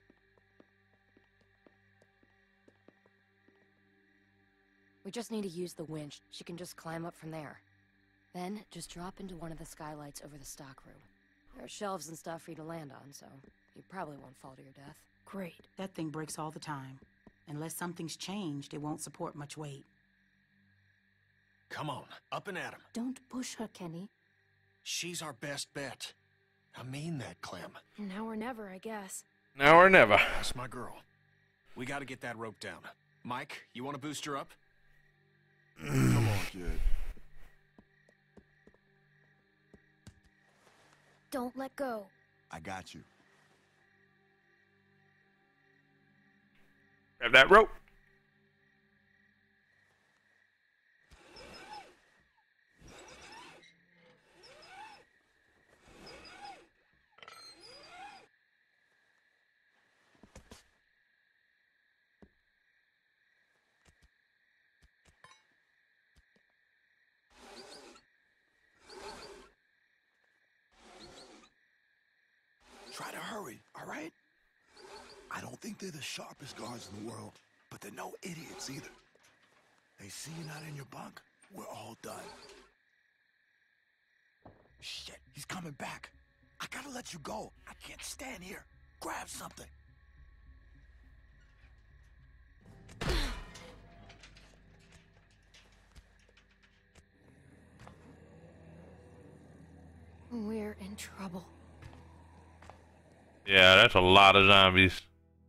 We just need to use the winch. She can just climb up from there. Then, just drop into one of the skylights over the stockroom. There are shelves and stuff for you to land on, so you probably won't fall to your death. Great. That thing breaks all the time. Unless something's changed, it won't support much weight. Come on, up and at him. Don't push her, Kenny. She's our best bet. I mean that, Clem. Now or never, I guess. Now or never. That's my girl. We gotta get that rope down. Mike, you want to boost her up? Come on, kid. Don't let go. I got you. Grab that rope. Try to hurry, all right? I don't think they're the sharpest guards in the world, but they're no idiots either. They see you're not in your bunk, we're all done. Shit, he's coming back. I gotta let you go. I can't stand here. Grab something. We're in trouble. Yeah, that's a lot of zombies.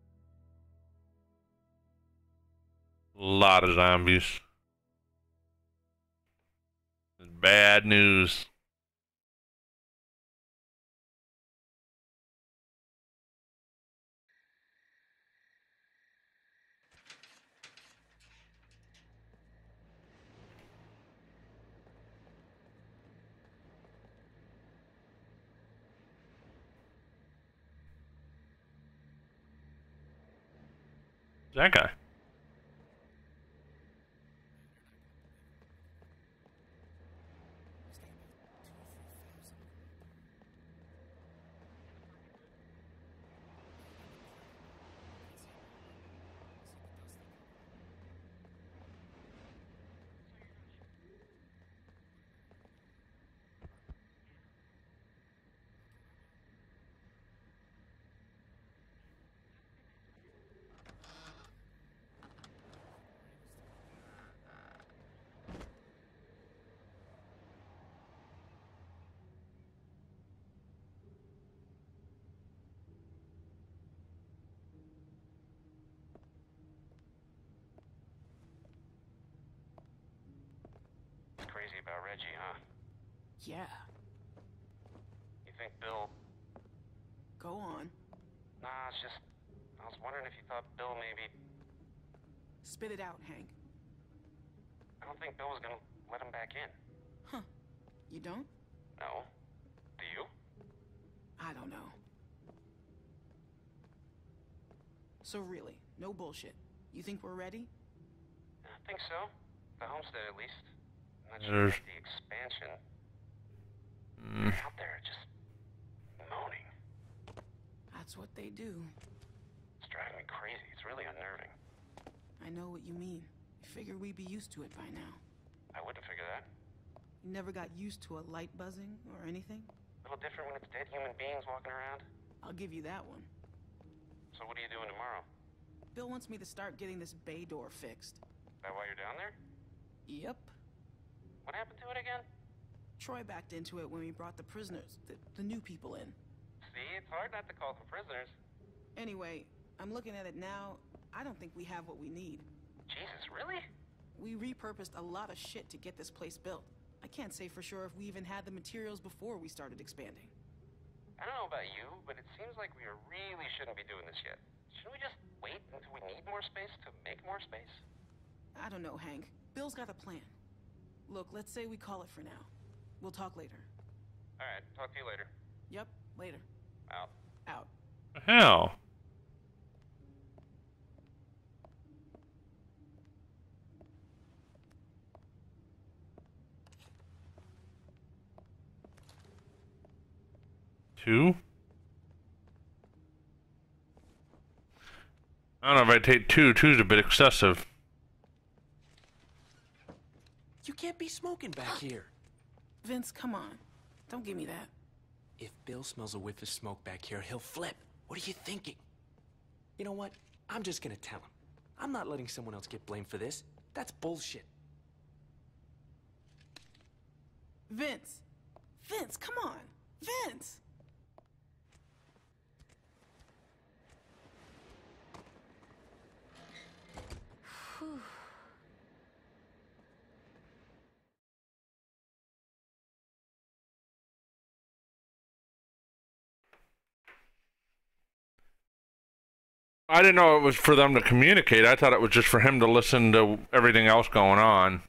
A lot of zombies. Bad news. That guy. crazy about Reggie, huh? Yeah. You think Bill... Go on. Nah, it's just... I was wondering if you thought Bill maybe... Spit it out, Hank. I don't think Bill was gonna let him back in. Huh. You don't? No. Do you? I don't know. So really, no bullshit. You think we're ready? I think so. The homestead, at least. I'm not sure about the expansion. They're out there just moaning. That's what they do. It's driving me crazy. It's really unnerving. I know what you mean. I figured we'd be used to it by now. I wouldn't figure that. You never got used to a light buzzing or anything? A little different when it's dead human beings walking around. I'll give you that one. So what are you doing tomorrow? Bill wants me to start getting this bay door fixed. Is that why you're down there? Yep. What happened to it again? Troy backed into it when we brought the prisoners, the new people in. See, it's hard not to call them prisoners. Anyway, I'm looking at it now. I don't think we have what we need. Jesus, really? We repurposed a lot of shit to get this place built. I can't say for sure if we even had the materials before we started expanding. I don't know about you, but it seems like we really shouldn't be doing this yet. Shouldn't we just wait until we need more space to make more space? I don't know, Hank. Bill's got a plan. Look, let's say we call it for now. We'll talk later. Alright, talk to you later. Yep, later. Out. Out. Hell. Two? I don't know if I take two. Two's a bit excessive. You can't be smoking back here. Vince, come on. Don't give me that. If Bill smells a whiff of smoke back here, he'll flip. What are you thinking? You know what? I'm just gonna tell him. I'm not letting someone else get blamed for this. That's bullshit. Vince! Vince, come on! Vince! Whew. I didn't know it was for them to communicate. I thought it was just for him to listen to everything else going on.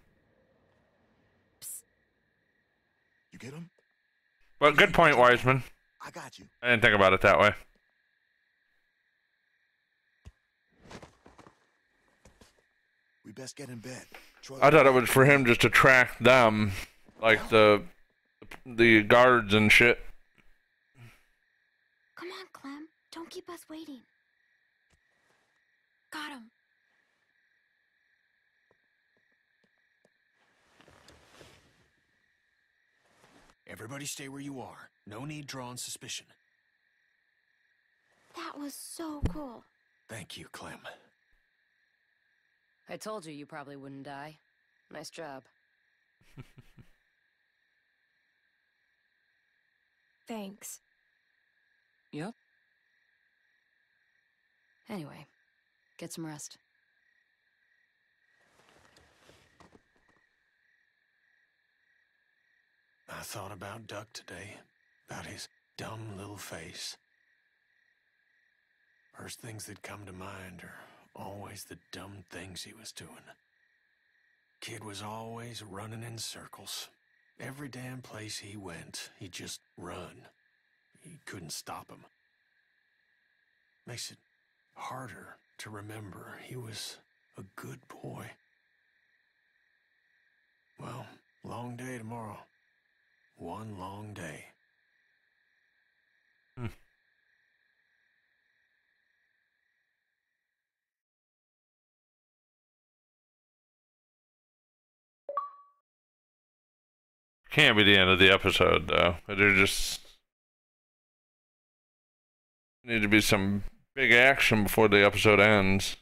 You get him? But good point, Wiseman. I got you. I didn't think about it that way. We best get in bed. I thought it was for him just to track them, like the guards and shit. Come on, Clem. Don't keep us waiting. Got him. Everybody stay where you are. No need drawing suspicion. That was so cool. Thank you, Clem. I told you probably wouldn't die. Nice job. Thanks. Yep. Anyway, get some rest. I thought about Duck today, about his dumb little face. First things that come to mind are always the dumb things he was doing. Kid was always running in circles. Every damn place he went, he'd just run. You couldn't stop him. Makes it harder to remember he was a good boy. Well, long day tomorrow. One long day. Can't be the end of the episode, though. There just need to be some big action before the episode ends.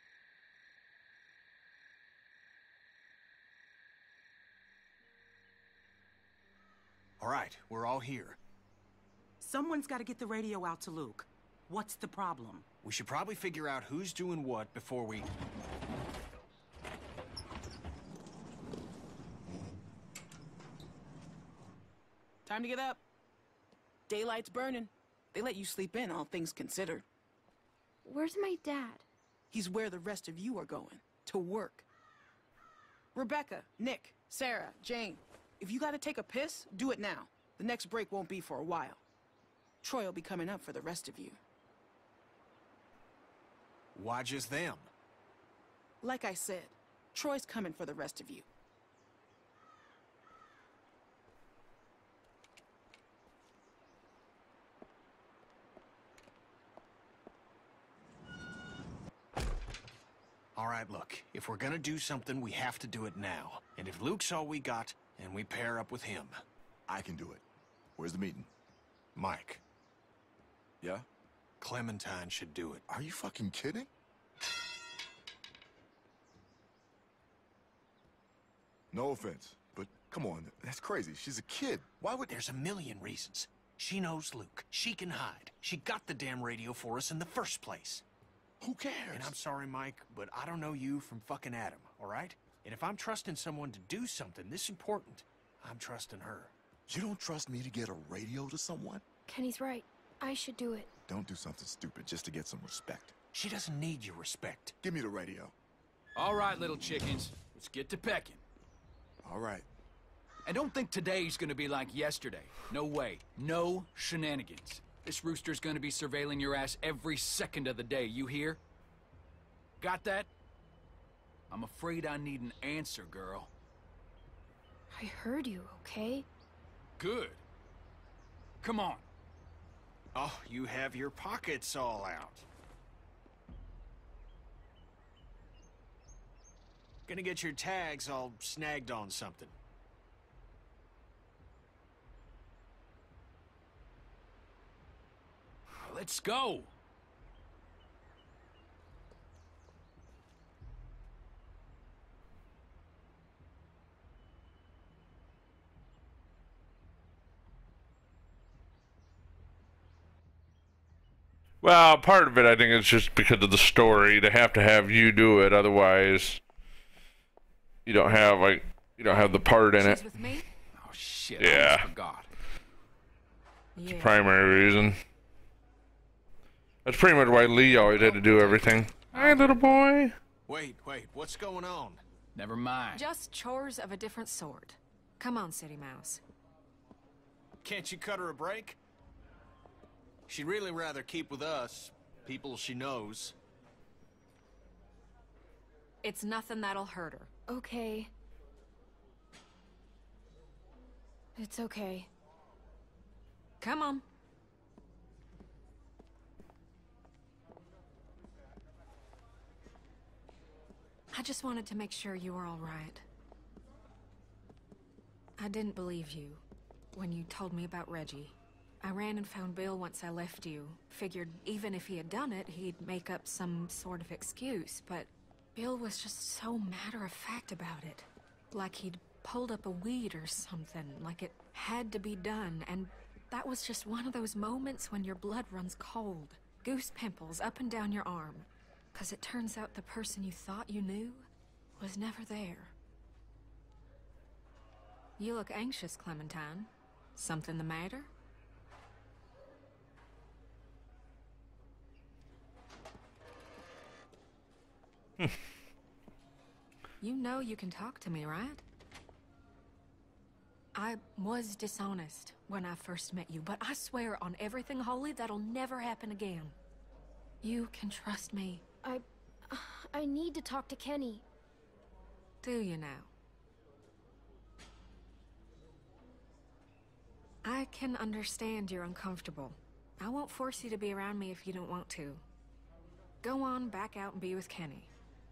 All right, we're all here. Someone's got to get the radio out to Luke. What's the problem? We should probably figure out who's doing what before we... Time to get up. Daylight's burning. They let you sleep in, all things considered. Where's my dad? He's where the rest of you are going. To work. Rebecca, Nick, Sarah, Jane. If you gotta take a piss, do it now. The next break won't be for a while. Troy will be coming up for the rest of you. Why just them? Like I said, Troy's coming for the rest of you. All right, look, if we're gonna do something, we have to do it now. And if Luke's all we got, then we pair up with him. I can do it. Where's the meeting? Mike. Yeah? Clementine should do it. Are you fucking kidding? No offense, but come on, that's crazy. She's a kid. Why would... There's a million reasons. She knows Luke. She can hide. She got the damn radio for us in the first place. Who cares? And I'm sorry, Mike, but I don't know you from fucking Adam, all right? And if I'm trusting someone to do something this important, I'm trusting her. You don't trust me to get a radio to someone? Kenny's right. I should do it. Don't do something stupid just to get some respect. She doesn't need your respect. Give me the radio. All right, little chickens. Let's get to pecking. All right. And don't think today's gonna be like yesterday. No way. No shenanigans. This rooster's gonna be surveilling your ass every second of the day, you hear? Got that? I'm afraid I need an answer, girl. I heard you, okay? Good. Come on. Oh, you have your pockets all out. Gonna get your tags all snagged on something. Let's go. Well, part of it, I think, is just because of the story. They have to have you do it, otherwise, you don't have the part in it. With me? Oh shit! Yeah. I forgot. It's the primary reason. That's pretty much why Lee always had to do everything. Hi, little boy. Wait, what's going on? Never mind. Just chores of a different sort. Come on, City Mouse. Can't you cut her a break? She'd really rather keep with us, people she knows. It's nothing that'll hurt her. Okay. It's okay. Come on. I just wanted to make sure you were all right. I didn't believe you when you told me about Reggie. I ran and found Bill once I left you. Figured even if he had done it, he'd make up some sort of excuse, but Bill was just so matter-of-fact about it. Like he'd pulled up a weed or something, like it had to be done, and that was just one of those moments when your blood runs cold. Goose pimples up and down your arm. 'Cause it turns out the person you thought you knew was never there. You look anxious, Clementine. Something the matter? You know you can talk to me, right? I was dishonest when I first met you, but I swear on everything holy that'll never happen again. You can trust me. I need to talk to Kenny. Do you now? I can understand you're uncomfortable. I won't force you to be around me if you don't want to. Go on back out and be with Kenny.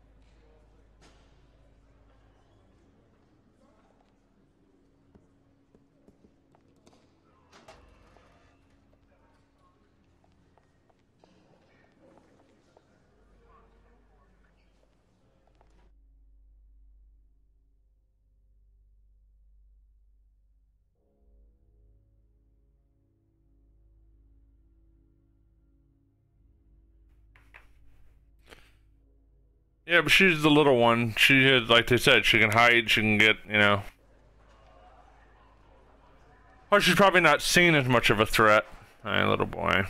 Yeah, but she's the little one. She had, like they said, she can hide, she can get, you know. Or she's probably not seen as much of a threat. Hi, little boy.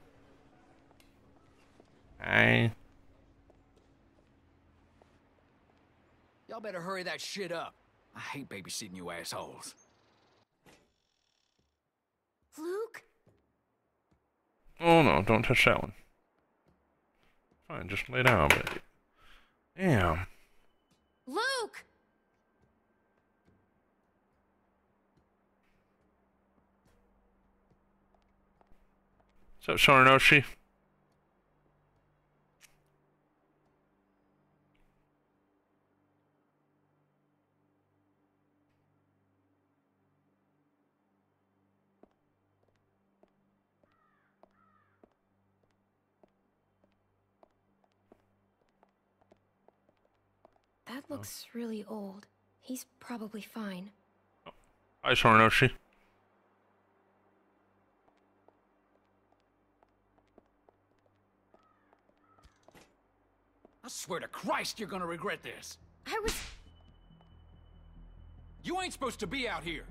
Hi. Y'all better hurry that shit up. I hate babysitting you assholes. Luke? Oh no, don't touch that one. Fine, just lay down, baby. Damn. Luke! What's up, Sorinoshi? That looks really old. He's probably fine. Hi, Sorinoshi. I swear to Christ you're gonna regret this. I was... You ain't supposed to be out here.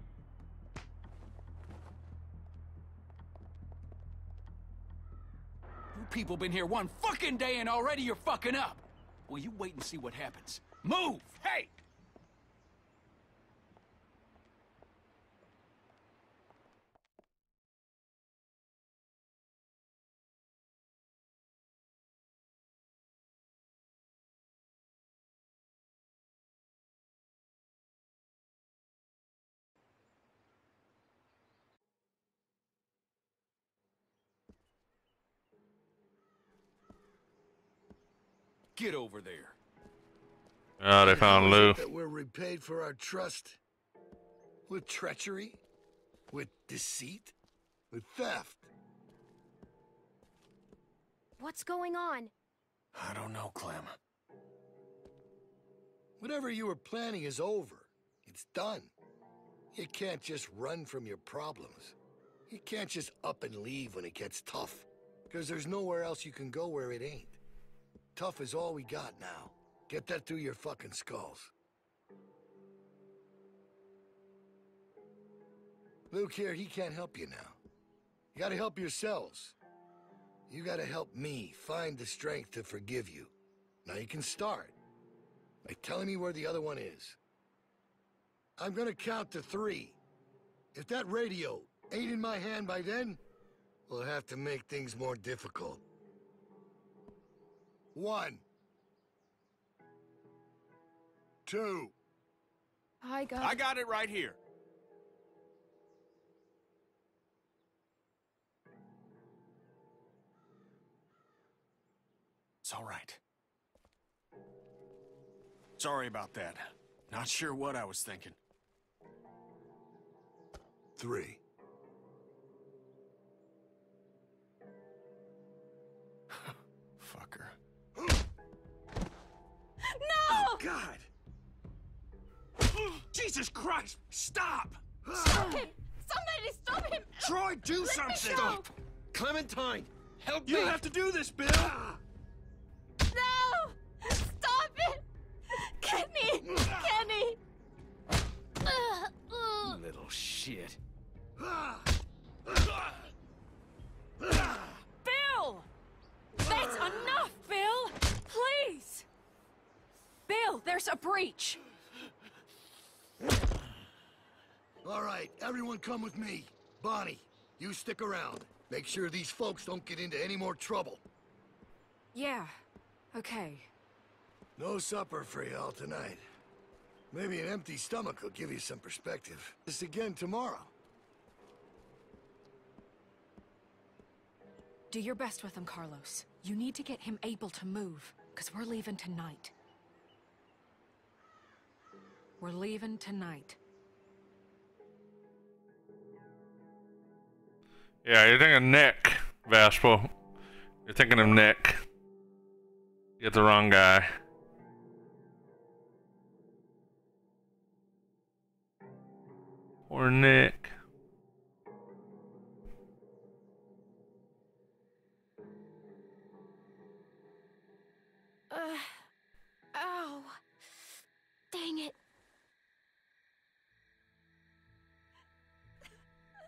You people been here one fucking day and already you're fucking up. Well, you wait and see what happens. Move! Hey! Get over there. Oh, they found Lou. That we're repaid for our trust? With treachery? With deceit? With theft? What's going on? I don't know, Clem. Whatever you were planning is over. It's done. You can't just run from your problems. You can't just up and leave when it gets tough. Because there's nowhere else you can go where it ain't. Tough is all we got now. Get that through your fucking skulls. Luke here, he can't help you now. You gotta help yourselves. You gotta help me find the strength to forgive you. Now you can start by telling me where the other one is. I'm gonna count to 3. If that radio ain't in my hand by then, we'll have to make things more difficult. 1. 2. I got it right here. It's all right. Sorry about that. Not sure what I was thinking. 3. Fucker. No! God! Jesus Christ! Stop! Stop him! Somebody stop him! Troy, do Let me something! go. Stop! Clementine! Help You me! don't have to do this, Bill! No! Stop it! Kenny! Kenny! Little shit. Bill! That's enough, Bill! Please! Bill, there's a breach! All right, everyone come with me. Bonnie, you stick around. Make sure these folks don't get into any more trouble. Yeah, okay. No supper for y'all tonight. Maybe an empty stomach will give you some perspective. This again tomorrow. Do your best with him, Carlos. You need to get him able to move, because we're leaving tonight. We're leaving tonight. Yeah, you're thinking of Nick, Vaspo. You're thinking of Nick. You get the wrong guy. Poor Nick. Ow. Dang it.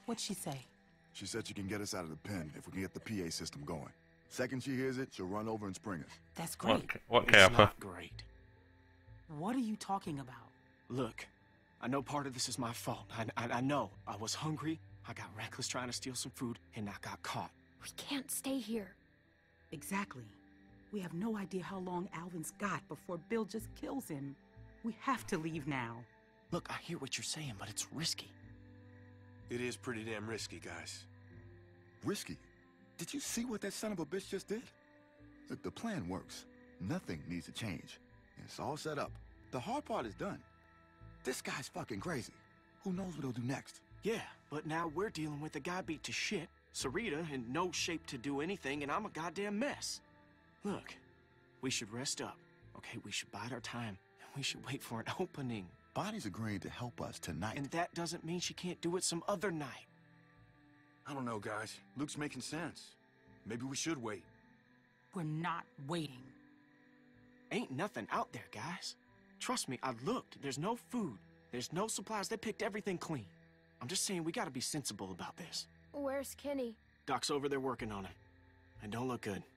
What'd she say? She said she can get us out of the pen if we can get the PA system going. Second she hears it, she'll run over and spring us. That's great. What It's Kappa? not great. What are you talking about? Look, I know part of this is my fault. I know. I was hungry, I got reckless trying to steal some food, and I got caught. We can't stay here. Exactly. We have no idea how long Alvin's got before Bill just kills him. We have to leave now. Look, I hear what you're saying, but it's risky. It is pretty damn risky, guys. Risky? Did you see what that son of a bitch just did? Look, the plan works. Nothing needs to change. It's all set up. The hard part is done. This guy's fucking crazy. Who knows what he'll do next? Yeah, but now we're dealing with a guy beat to shit, Sarita in no shape to do anything, and I'm a goddamn mess. Look, we should rest up, okay? We should bide our time, and we should wait for an opening. Bonnie's agreeing to help us tonight. And that doesn't mean she can't do it some other night. I don't know, guys. Luke's making sense. Maybe we should wait. We're not waiting. Ain't nothing out there, guys. Trust me, I looked. There's no food. There's no supplies. They picked everything clean. I'm just saying we gotta be sensible about this. Where's Kenny? Doc's over there working on him. And don't look good.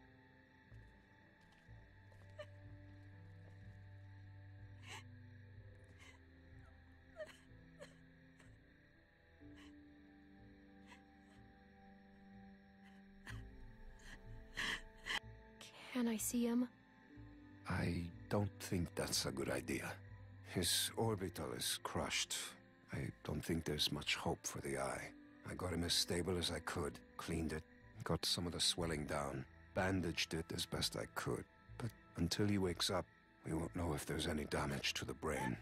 Can I see him? I don't think that's a good idea. His orbital is crushed. I don't think there's much hope for the eye. I got him as stable as I could, cleaned it, got some of the swelling down, bandaged it as best I could. But until he wakes up, we won't know if there's any damage to the brain.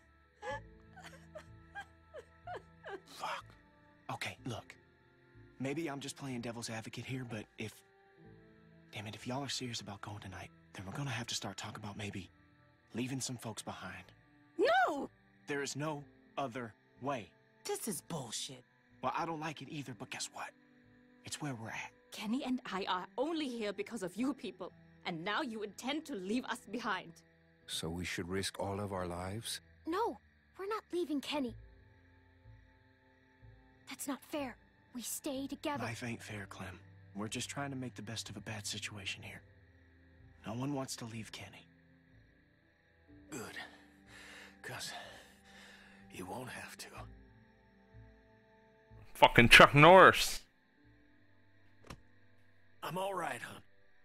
Fuck. Okay, look. Maybe I'm just playing devil's advocate here, but if... Damn it, if y'all are serious about going tonight, then we're gonna have to start talking about maybe leaving some folks behind. No! There is no other way. This is bullshit. Well, I don't like it either, but guess what? It's where we're at. Kenny and I are only here because of you people, and now you intend to leave us behind. So we should risk all of our lives? No, we're not leaving Kenny. That's not fair. We stay together. Life ain't fair, Clem. We're just trying to make the best of a bad situation here. No one wants to leave Kenny. Good. 'Cause you won't have to. Fucking Chuck Norris. I'm all right, hon.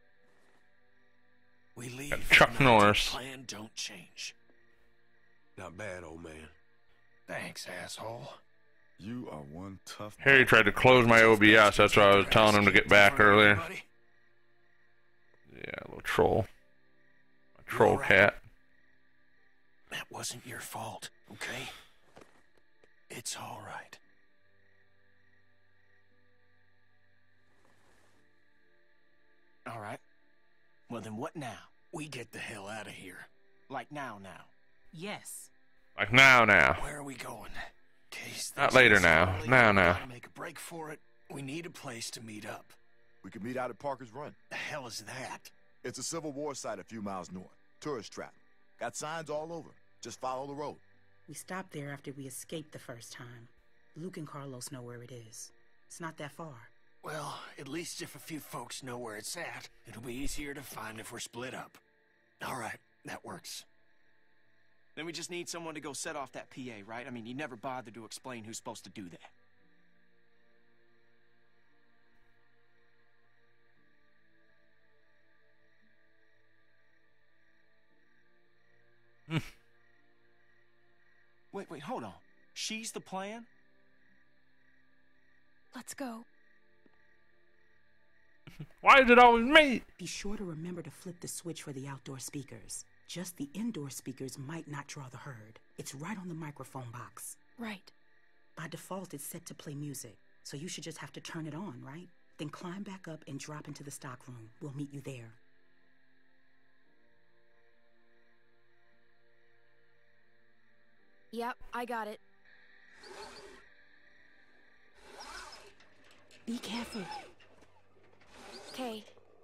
We leave. Got Chuck Norris. Plan don't change. Not bad, old man. Thanks, asshole. You are one tough... Harry tried to close my OBS. That's why I was telling him to get back earlier. Yeah, little troll. A troll cat. That wasn't your fault, okay? It's all right. All right. Well, then what now? We get the hell out of here. Like now. Yes. Like now. Where are we going? Case Not later now. Now. Gotta make a break for it. We need a place to meet up. We could meet out at Parker's Run. The hell is that? It's a Civil War site a few miles north. Tourist trap. Got signs all over. Just follow the road. We stopped there after we escaped the first time. Luke and Carlos know where it is. It's not that far. Well, at least if a few folks know where it's at, it'll be easier to find if we're split up. All right, that works. Then we just need someone to go set off that PA, right? I mean, you never bothered to explain who's supposed to do that. Wait, hold on. She's the plan? Let's go. Why is it always me? Be sure to remember to flip the switch for the outdoor speakers. Just the indoor speakers might not draw the herd. It's right on the microphone box. Right. By default, it's set to play music, so you should just have to turn it on, right? Then climb back up and drop into the stockroom. We'll meet you there. Yep, I got it. Be careful. Okay.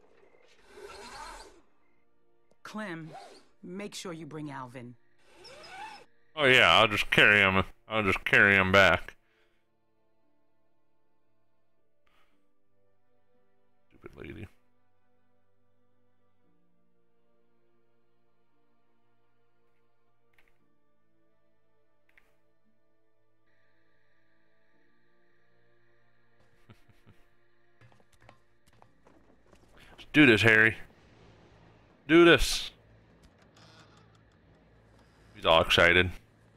Clem, make sure you bring Alvin. Oh yeah, I'll just carry him. I'll just carry him back. lady. Let's do this, Harry. Do this. He's all excited.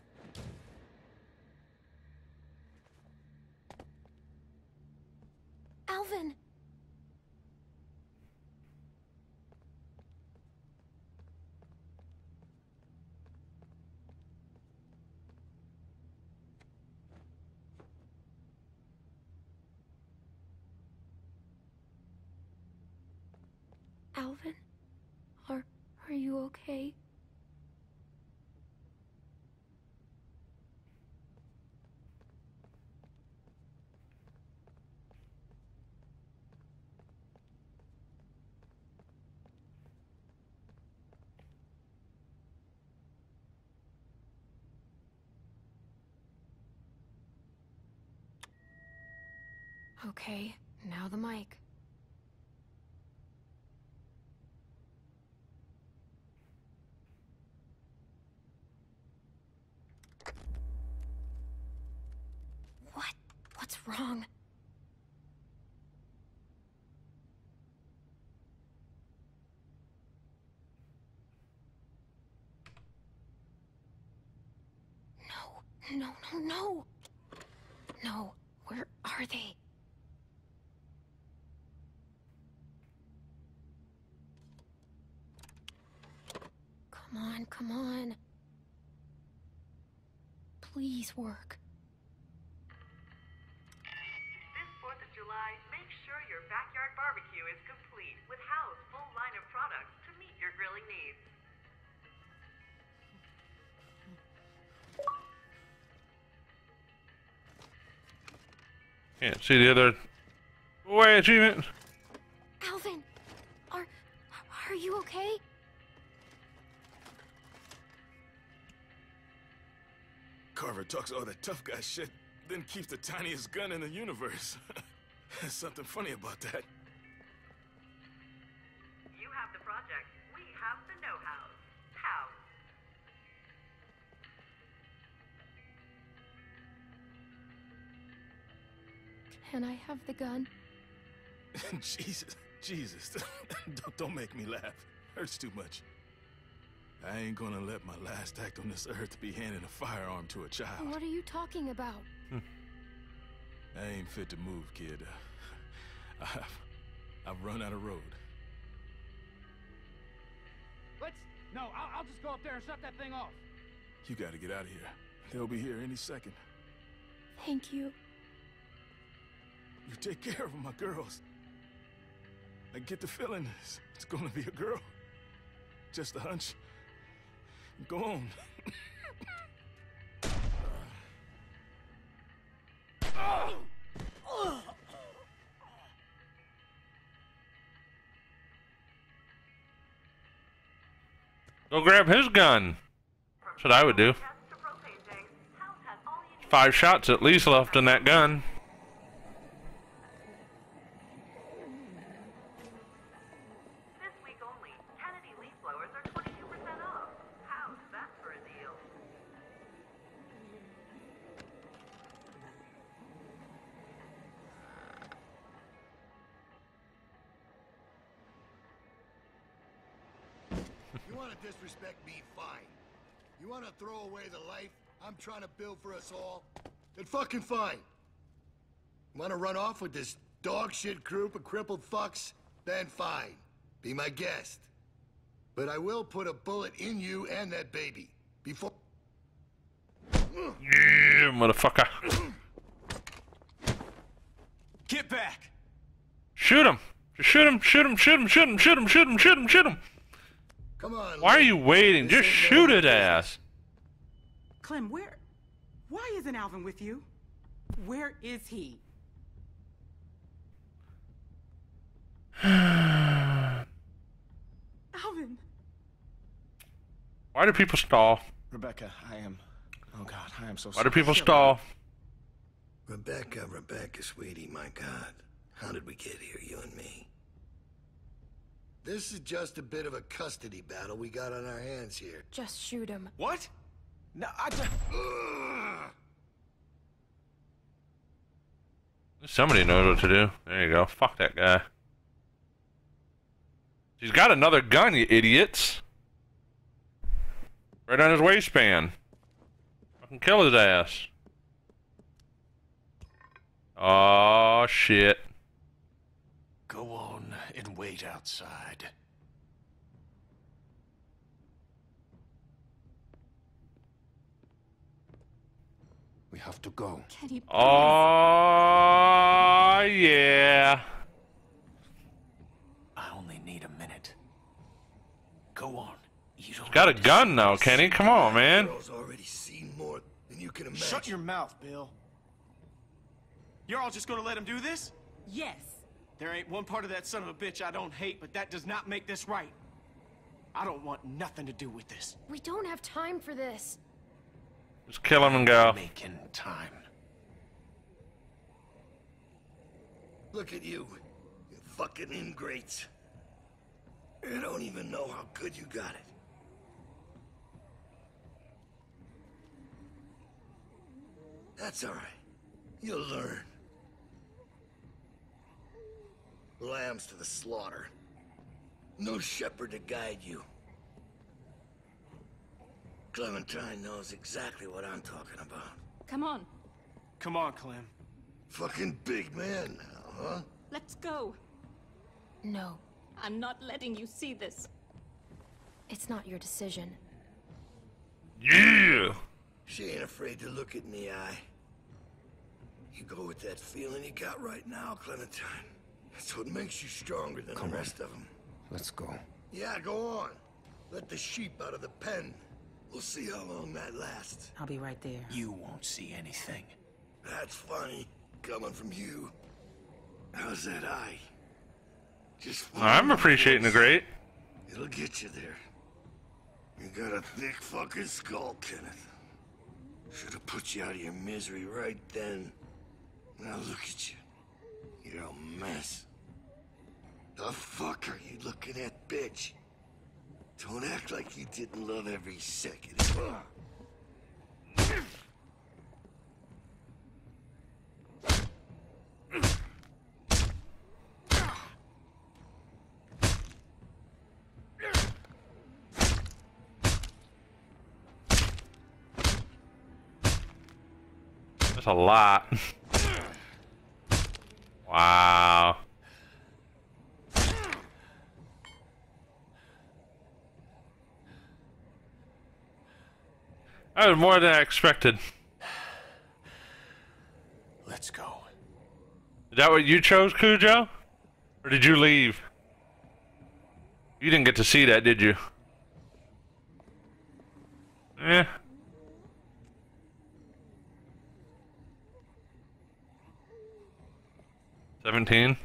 Alvin! Alvin? Are you okay? Okay, now the mic. What's wrong? No. No, where are they? Come on. Please work. This 4th of July, make sure your backyard barbecue is complete with Hal's full line of products to meet your grilling needs. Can't see the other way achievement. Alvin, are you okay? Carver talks all that tough guy shit, then keeps the tiniest gun in the universe. There's something funny about that. You have the project. We have the know-how. How? Can I have the gun? Jesus. Don't make me laugh. Hurts too much. I ain't gonna let my last act on this earth be handing a firearm to a child. What are you talking about? I ain't fit to move, kid. I've run out of road. No, I'll just go up there and shut that thing off. You gotta get out of here. They'll be here any second. Thank you. You take care of my girls. I get the feeling it's gonna be a girl. Just a hunch. Go on. Go grab his gun. That's what I would do. 5 shots at least left in that gun. This week only, Kennedy leaf blowers are 22% off. How's that for a deal? You want to disrespect me, fine. You want to throw away the life I'm trying to build for us all? Then fucking fine. Want to run off with this dog shit group of crippled fucks? Then fine. Be my guest. But I will put a bullet in you and that baby. Before... Yeah, motherfucker. Get back! Shoot him! Just shoot him! Shoot him! Shoot him! Shoot him! Shoot him! Shoot him! Shoot him! Shoot him! Come on. Why are you waiting? Just shoot his ass. Clem, why isn't Alvin with you? Where is he? Alvin. Why do people stall? Rebecca, I am so sorry. Why do people stall? Rebecca, sweetie, my God. How did we get here, you and me? This is just a bit of a custody battle we got on our hands here. Just shoot him. What? No, Somebody knows what to do. There you go. Fuck that guy. He's got another gun, you idiots. Right on his waistband. Fucking kill his ass. Oh, shit. Go on and wait outside. We have to go. Kenny, please. Oh, yeah. I only need a minute. Go on. You don't He's got a gun, though, Kenny. Come on, man. Girl's already seen more than you can imagine. Shut your mouth, Bill. You're all just gonna let him do this? Yes. There ain't one part of that son of a bitch I don't hate, but that does not make this right. I don't want nothing to do with this. We don't have time for this. Just kill him and go. Making time. Look at you fucking ingrates. You don't even know how good you got it. That's all right. You'll learn. Lambs to the slaughter. No shepherd to guide you. Clementine knows exactly what I'm talking about. Come on. Come on, Clem. Fucking big man now, huh? Let's go. No. I'm not letting you see this. It's not your decision. Yeah! She ain't afraid to look it in the eye. You go with that feeling you got right now, Clementine. That's what makes you stronger than the rest of them. Let's go. Yeah, go on. Let the sheep out of the pen. We'll see how long that lasts. I'll be right there. You won't see anything. That's funny, coming from you. How's that eye? Just I'm appreciating the great. It'll get you there. You got a thick fucking skull, Kenneth. Should have put you out of your misery right then. Now look at you. You're a mess. The fuck are you looking at, bitch? Don't act like you didn't love every second. That's a lot. Wow. That was more than I expected. Let's go. Is that what you chose, Cujo? Or did you leave? You didn't get to see that, did you? Eh. $17.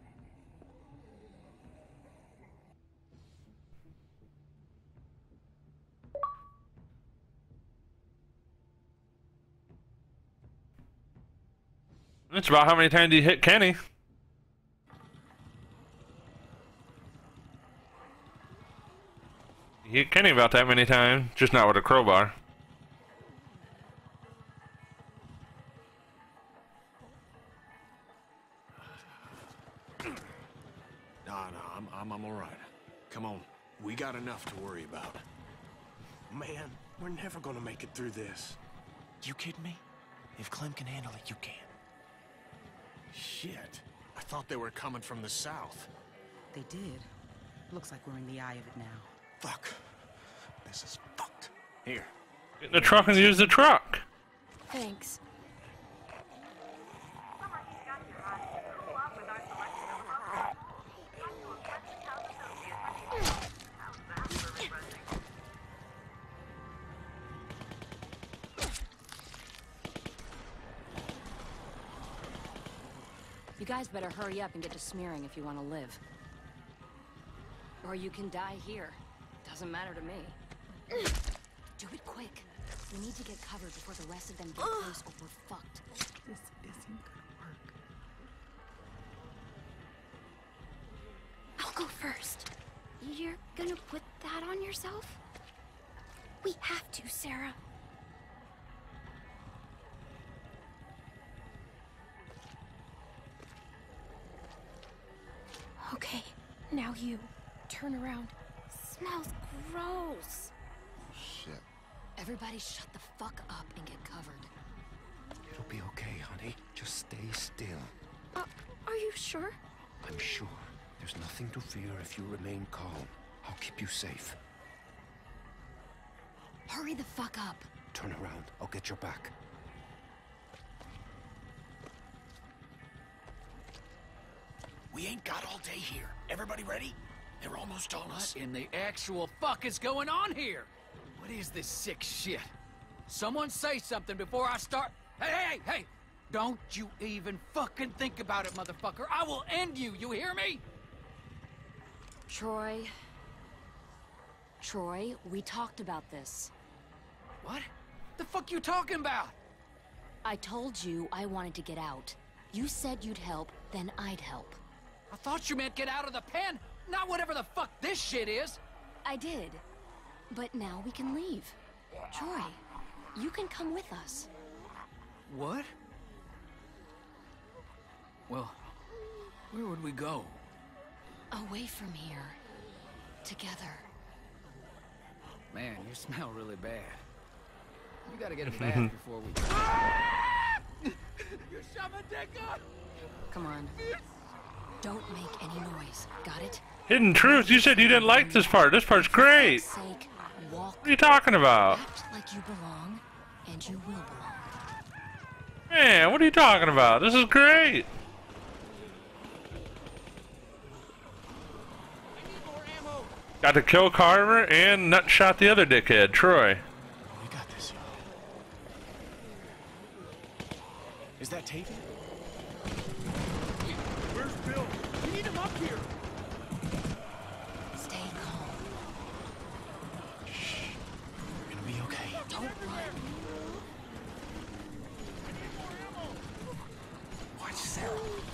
That's about how many times you hit Kenny. You hit Kenny about that many times, just not with a crowbar. I'm all right. Come on. We got enough to worry about. Man, we're never gonna make it through this. You kidding me? If Clem can handle it, you can. Shit. I thought they were coming from the south. They did. Looks like we're in the eye of it now. Fuck. This is fucked. Here. Get in the truck and use the truck. Thanks. You guys better hurry up and get to smearing if you want to live. Or you can die here. Doesn't matter to me. Do it quick. We need to get covered before the rest of them get close or we're fucked. This isn't gonna work. I'll go first. You're gonna put that on yourself? We have to, Sarah. Okay, now you. Turn around. Smells gross. Shit. Everybody shut the fuck up and get covered. It'll be okay, honey. Just stay still. Are you sure? I'm sure. There's nothing to fear if you remain calm. I'll keep you safe. Hurry the fuck up. Turn around. I'll get your back. We ain't got all day here. Everybody ready? They're almost on us. What in the actual fuck is going on here? What is this sick shit? Someone say something before I start. Hey! Don't you even fucking think about it, motherfucker. I will end you. You hear me? Troy, we talked about this. What? The fuck you talking about? I told you I wanted to get out. You said you'd help, then I'd help. I thought you meant get out of the pen, not whatever the fuck this shit is. I did. But now we can leave. Troy, you can come with us. What? Well, where would we go? Away from here. Together. Man, you smell really bad. We gotta get a bath before we... You're shoving dick up! Come on. Don't make any noise. Got it? Hidden Truth, you said you didn't like this part. This part's great. For fuck's sake, walk. What are you talking about? Act like you belong, and you will belong. Man, what are you talking about? This is great. Got to kill Carver and nut shot the other dickhead, Troy. We got this, y'all. Is that Taven? Where's Bill? We need him up here. Stay calm. Shh. We're gonna be okay. Don't run. Watch Sarah.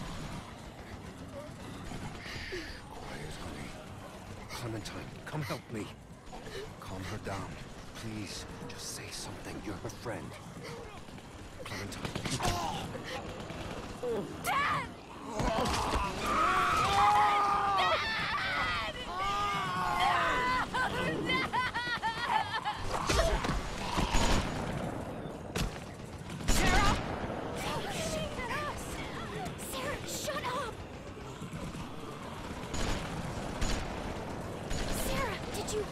Quiet, honey. Clementine, come help me. Calm her down. Please, just say something. You're her friend. Clementine. Dad! Sarah! Sarah, shut up! Sarah, did you...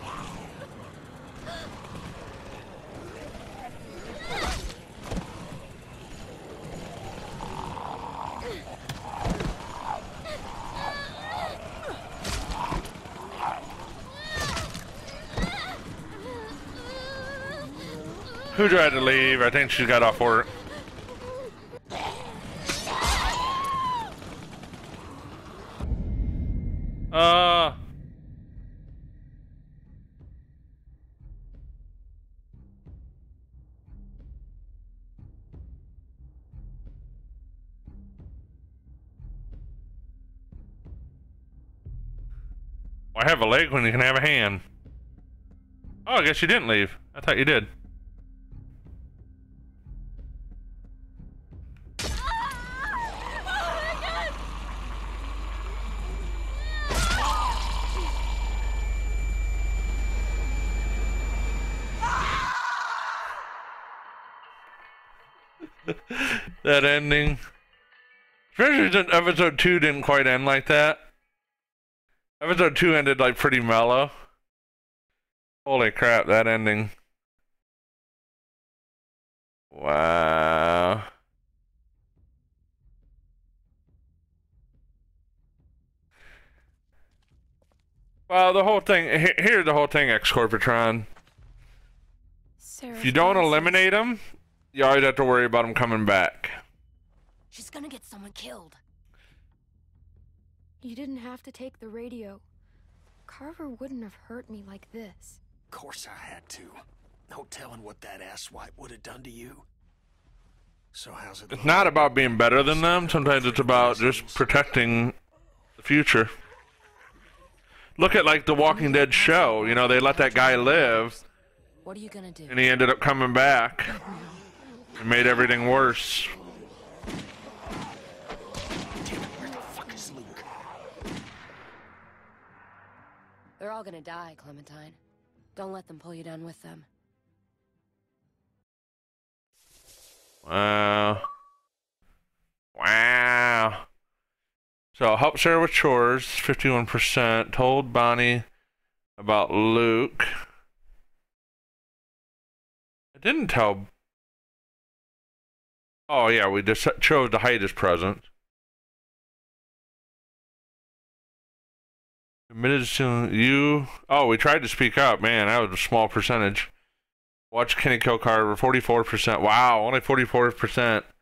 Who tried to leave? I think she got off work. I have a leg when you can have a hand. Oh, I guess you didn't leave. I thought you did. That ending. Especially since episode 2 didn't quite end like that. Episode 2 ended like pretty mellow. Holy crap, that ending. Wow. Well, the whole thing, here's the whole thing, X-Corpatron. If you don't eliminate them, you always have to worry about them coming back. She's gonna get someone killed. You didn't have to take the radio. Carver wouldn't have hurt me like this. Of course I had to. No telling what that asswipe would have done to you. So how's it? It's not about being better than them. Sometimes it's about just protecting the future. Look at like the Walking Dead show. You know, they let that guy live. What are you gonna do? And he ended up coming back. It made everything worse. Where the fuck is Luke? They're all gonna die, Clementine. Don't let them pull you down with them. Wow. Wow. So help Sarah with chores, 51%. Told Bonnie about Luke. I didn't tell. Oh yeah, we just chose to hide his presence. Admitted to you. Oh, we tried to speak up. Man, that was a small percentage. Watch Kenny kill Carver, 44%. Wow, only 44%.